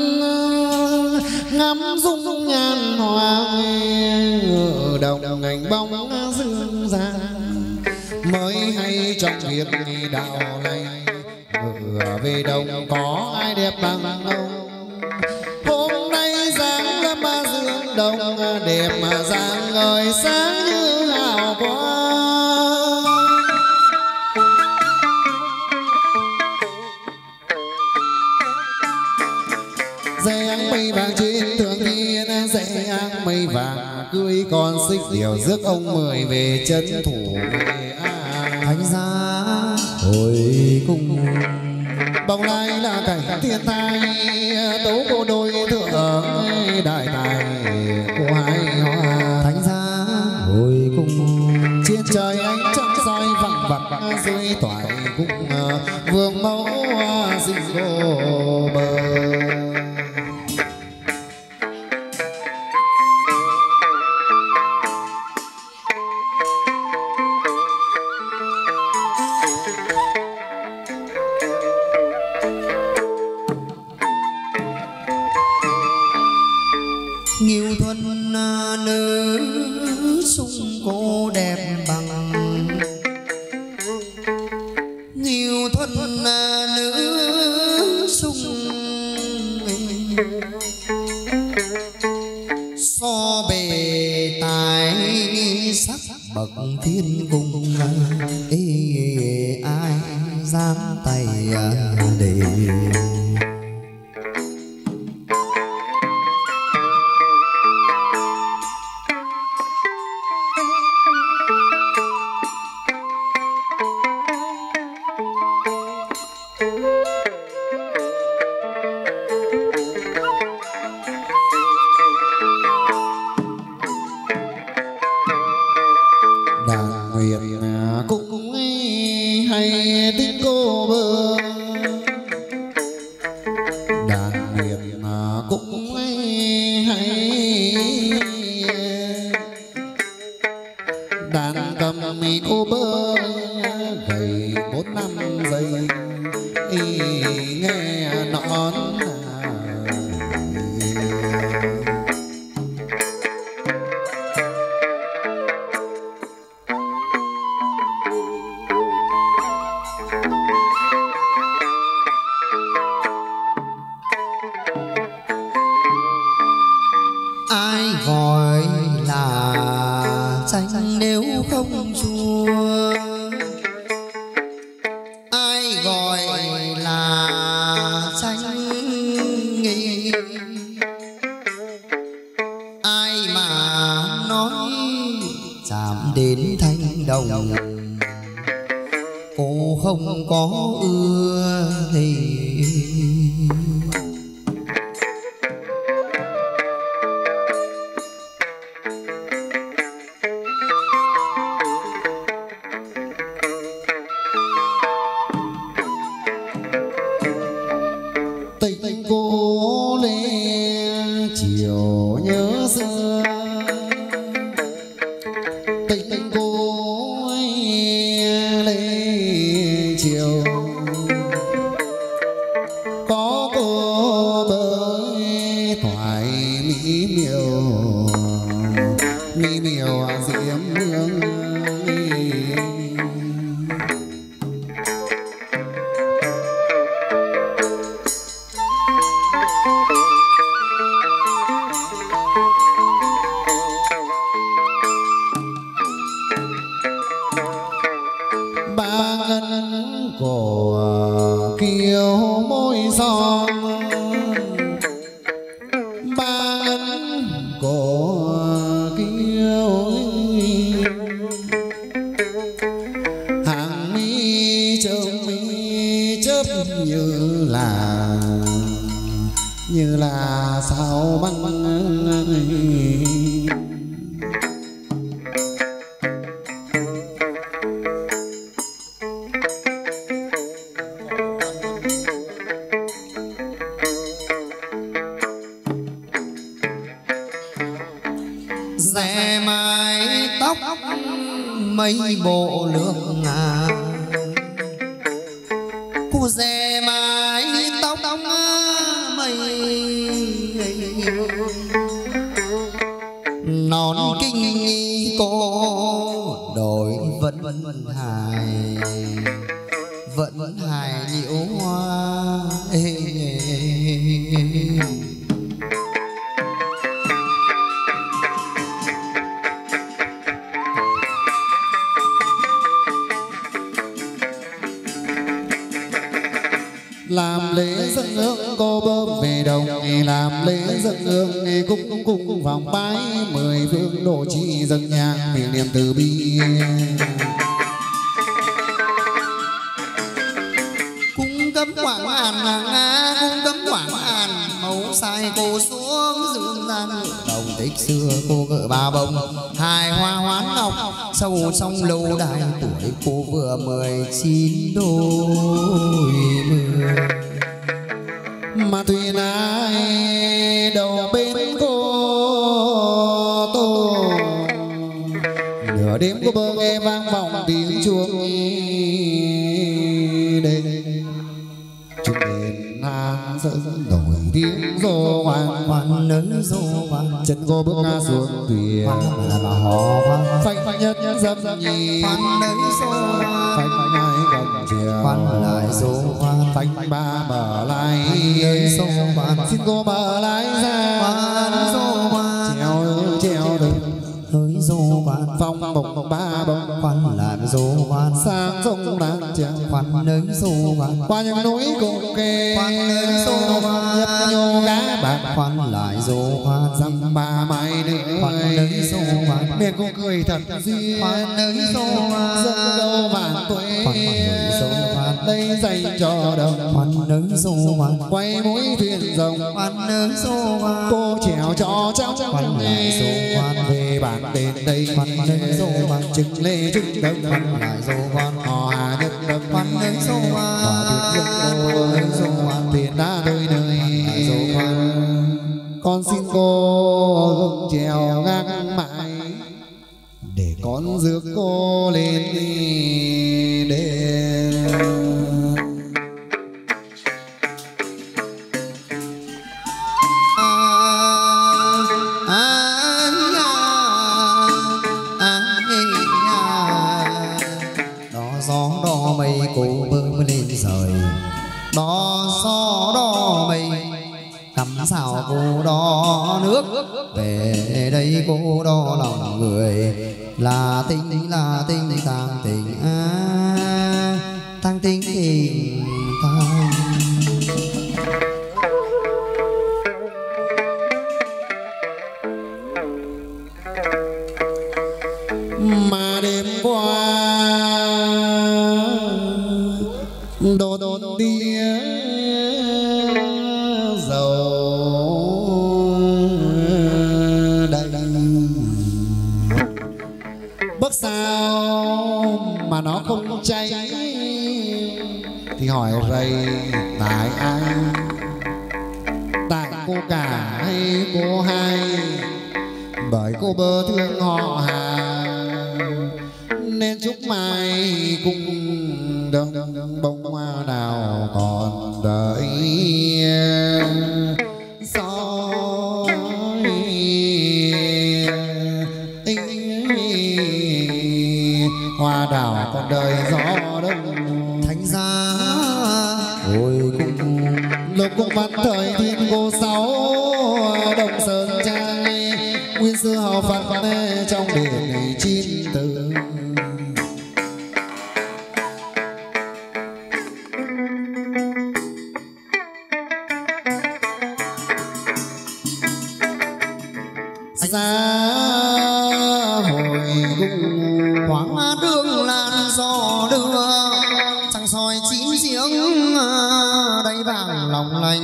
ngắm dung nhan hoàng ngựa đồng ngành bóng dương gian mới hay trong việc đạo này ngựa về đồng có ai đẹp bằng ông hôm nay dáng lâm dương đồng đẹp mà dáng ngời sáng như hào quang dây áng mây vàng trên thượng thiên dây áng mây vàng cưới con xích diều rước ông mười về chân thủ về an thánh giá hồi cung bồng lai là cảnh thiên tai tấu cô đôi thượng đại tài của hai hoa thánh giá hồi cung trên trời ánh trăng soi vằng vặc dưới toại cung vương mẫu sinh cô bờ Nghiêu thuần nữ sung cô đẹp bằng Nghiêu thuần nữ sung so bề tài sắc bậc thiên cung ê ai dám tay để đàn nguyện cũng hay tiếng cô bơ đàn nguyện cũng hay đàn cầm cô bơ gầy bốn năm giây nghe nõn chanh nếu không chua, ai gọi là chanh nghi, ai mà nói chạm đến thanh đồng cô không có ưa thì tình cô lên chiều nhớ xưa, tình tình cô lên chiều có cô bơi thoại mỹ miều mỹ miều diễm hương. Ba ngân cổ kiều môi son, ba ngân cổ kiều hàng mi trông mi chớp như là như là sao băng. rẽ mái tóc mấy bộ lược ngà, cô rẽ mái tóc mấy non kinh nghi cô đổi vẫn hài vẫn hài nhiễu hoa. Làm lễ dân hương cô bơm về đồng, làm lễ dân hương cung cung cung vòng bái mười phương độ trì dâng nhang miệng niệm từ bi. Cung cấm quảng an hàng nga, cung cấm quảng an mẫu sai cô xuống dương gian đồng tích xưa cô gỡ ba bông hài hoa hoán ngọc sâu trong lâu đài tuổi cô vừa mười chín đôi mươi. Mà thuyền ai đầu bên cô tô, nửa đêm cô bơ nghe vang vọng tiếng chuông đây chúc đền hàng dẫn nổi tiếng rô hoan Hoan nấn rô hoan chân cô bước nga xuống thuyền là bà hò hoan phanh phanh nhất nhất dâm nhi hoan nấn rô hoan phanh phanh hai gầm chiều hoan lại rô hoan phanh phanh ba mở lại nấn rô hoan xin cô mở lại ra hoan rô hoan treo treo đừng hơi rô hoan phong bồng ba bồng hoan lại rô hoan sang sông đàn treo hoan nấn rô hoan qua những núi cùng kề hoan nấn rô hoan nhấp nhô cá bạc hoan lại rô hoan dăm ba mai nữa hoan nấn rô hoan miệng cô cười thật duyên hoan nấn rô hoan dân đâu vạn tuế hoan nấn rô hoan đây dành cho đồng hoan nấn rô hoan quay mũi thuyền rồng hoan nấn rô hoan cô trèo cho cháu hoan lại rô hoan về bản tên đây hoan nấn rô hoan trừng lê trừng đông hoan lại rô hoan họ hà nhất đông hoan nấn rô hoan họ tuyệt dân rô hoan tiền đã nơi nơi lại rô hoan con xin cô gượng trèo ngang mãi để con rước cô lên đền. Gió đỏ mây cô bơi lên rời, đó gió đỏ mây cầm sao cô đo nước về đây cô đo lòng người là tình là tình tàng tình à, tàng tình tình tàng. Mà đêm qua đổ đổ tia dầu đây bước sao mà nó không cháy thì hỏi rầy tại ai, tại cô cả hay cô hai, bởi cô bơ thương họ hàng nên chúc mai cùng đừng bông hoa đào còn đợi gió hoa đào còn đời gió đông. Thành ra ôi cùng lục cung văn thời thiên cô sáu đồng sơn trang nguyên sư hào phật trong điện chín từ. Ra hồi cung hoàng đường lan gió đưa trăng soi chín giếng đầy vàng lòng lành.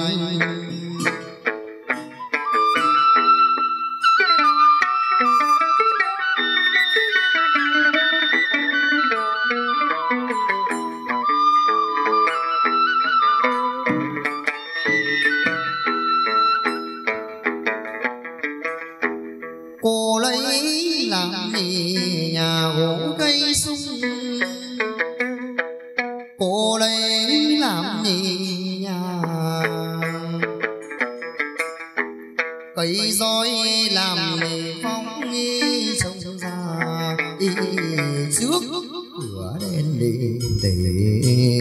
Cô lấy làm gì nhà gỗ cây sung, cô lấy làm gì nhà cây roi làm phong nghi trông ra y trước cửa đen đi để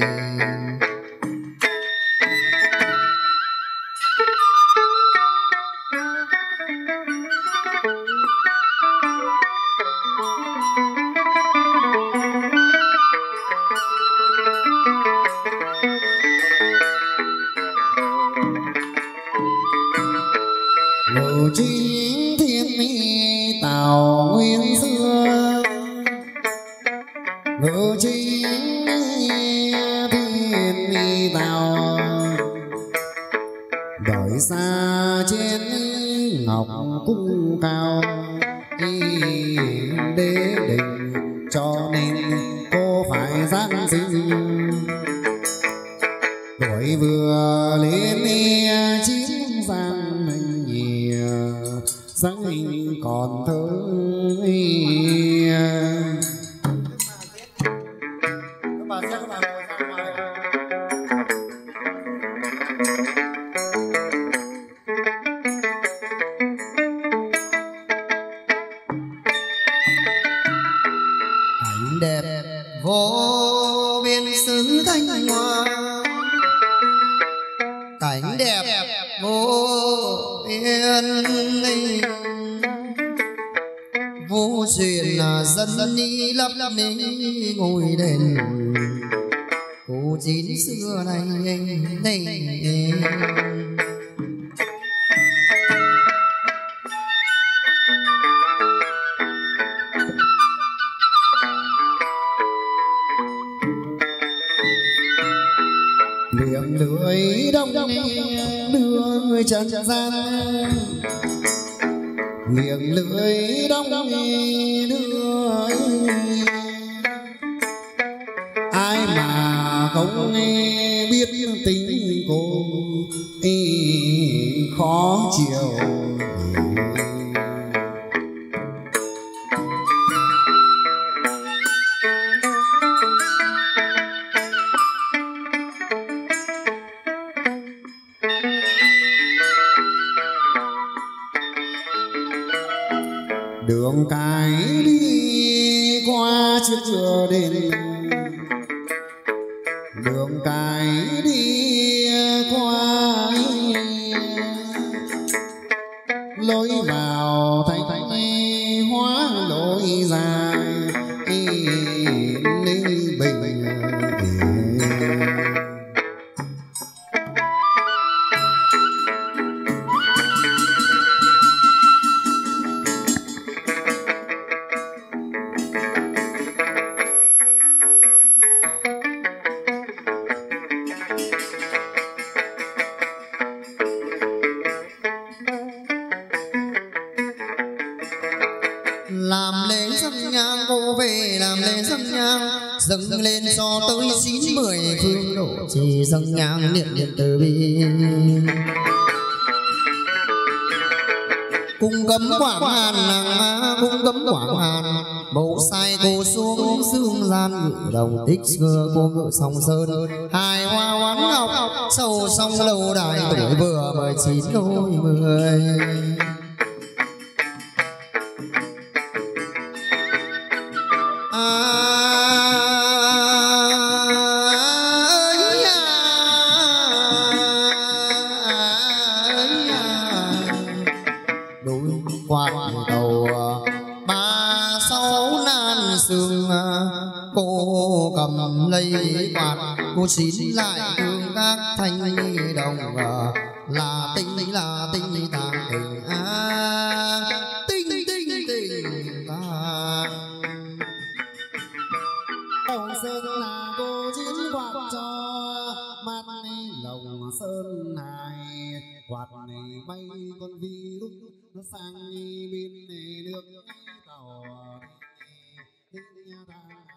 ngự chính thiên tào nguyên xưa, ngự chính thiên tào đời xa trên ngọc cung cao đế đình, cho nên cô phải giáng sinh tuổi vừa lên chín giang mình nhiều sáng mình còn thơ. Các bà sẽ các bà ngồi sang ngoài. cảnh đẹp vô biên xứ Thanh Hoa, cảnh đẹp vô biên vô duyên là dân đi lấp ní ngồi đền cô chín xưa này này. Miệng lưỡi đông đưa người trần gian, miệng lưỡi đông đưa ai mà không biết tình cô khó chịu. Đường cái đi qua chiếc chùa đền, đường cái đi qua làm lễ dâng nhang, cô về làm lễ dâng nhang, dâng lên cho tới chín mười phương độ trì, dâng nhang niệm niệm từ bi. Cung cấm quảng hàn nàng cung cấm quảng hàn, mẫu sai cô xuống dương gian ngự đồng tích xưa cô ngự song sơn, hài hoa hoán ngọc sầu song lâu đài, tuổi vừa mười chín đôi mười. Quạt đầu ba sáu nan sương, cô cầm lấy quạt cô xin lại thương các thanh đồng, là tinh là tinh tàng tình à, tinh tinh tình tàng. Đồng sơn là cô chiến quạt cho mắt lồng sơn này, quạt này bay con virus nó sang bên nước tàu.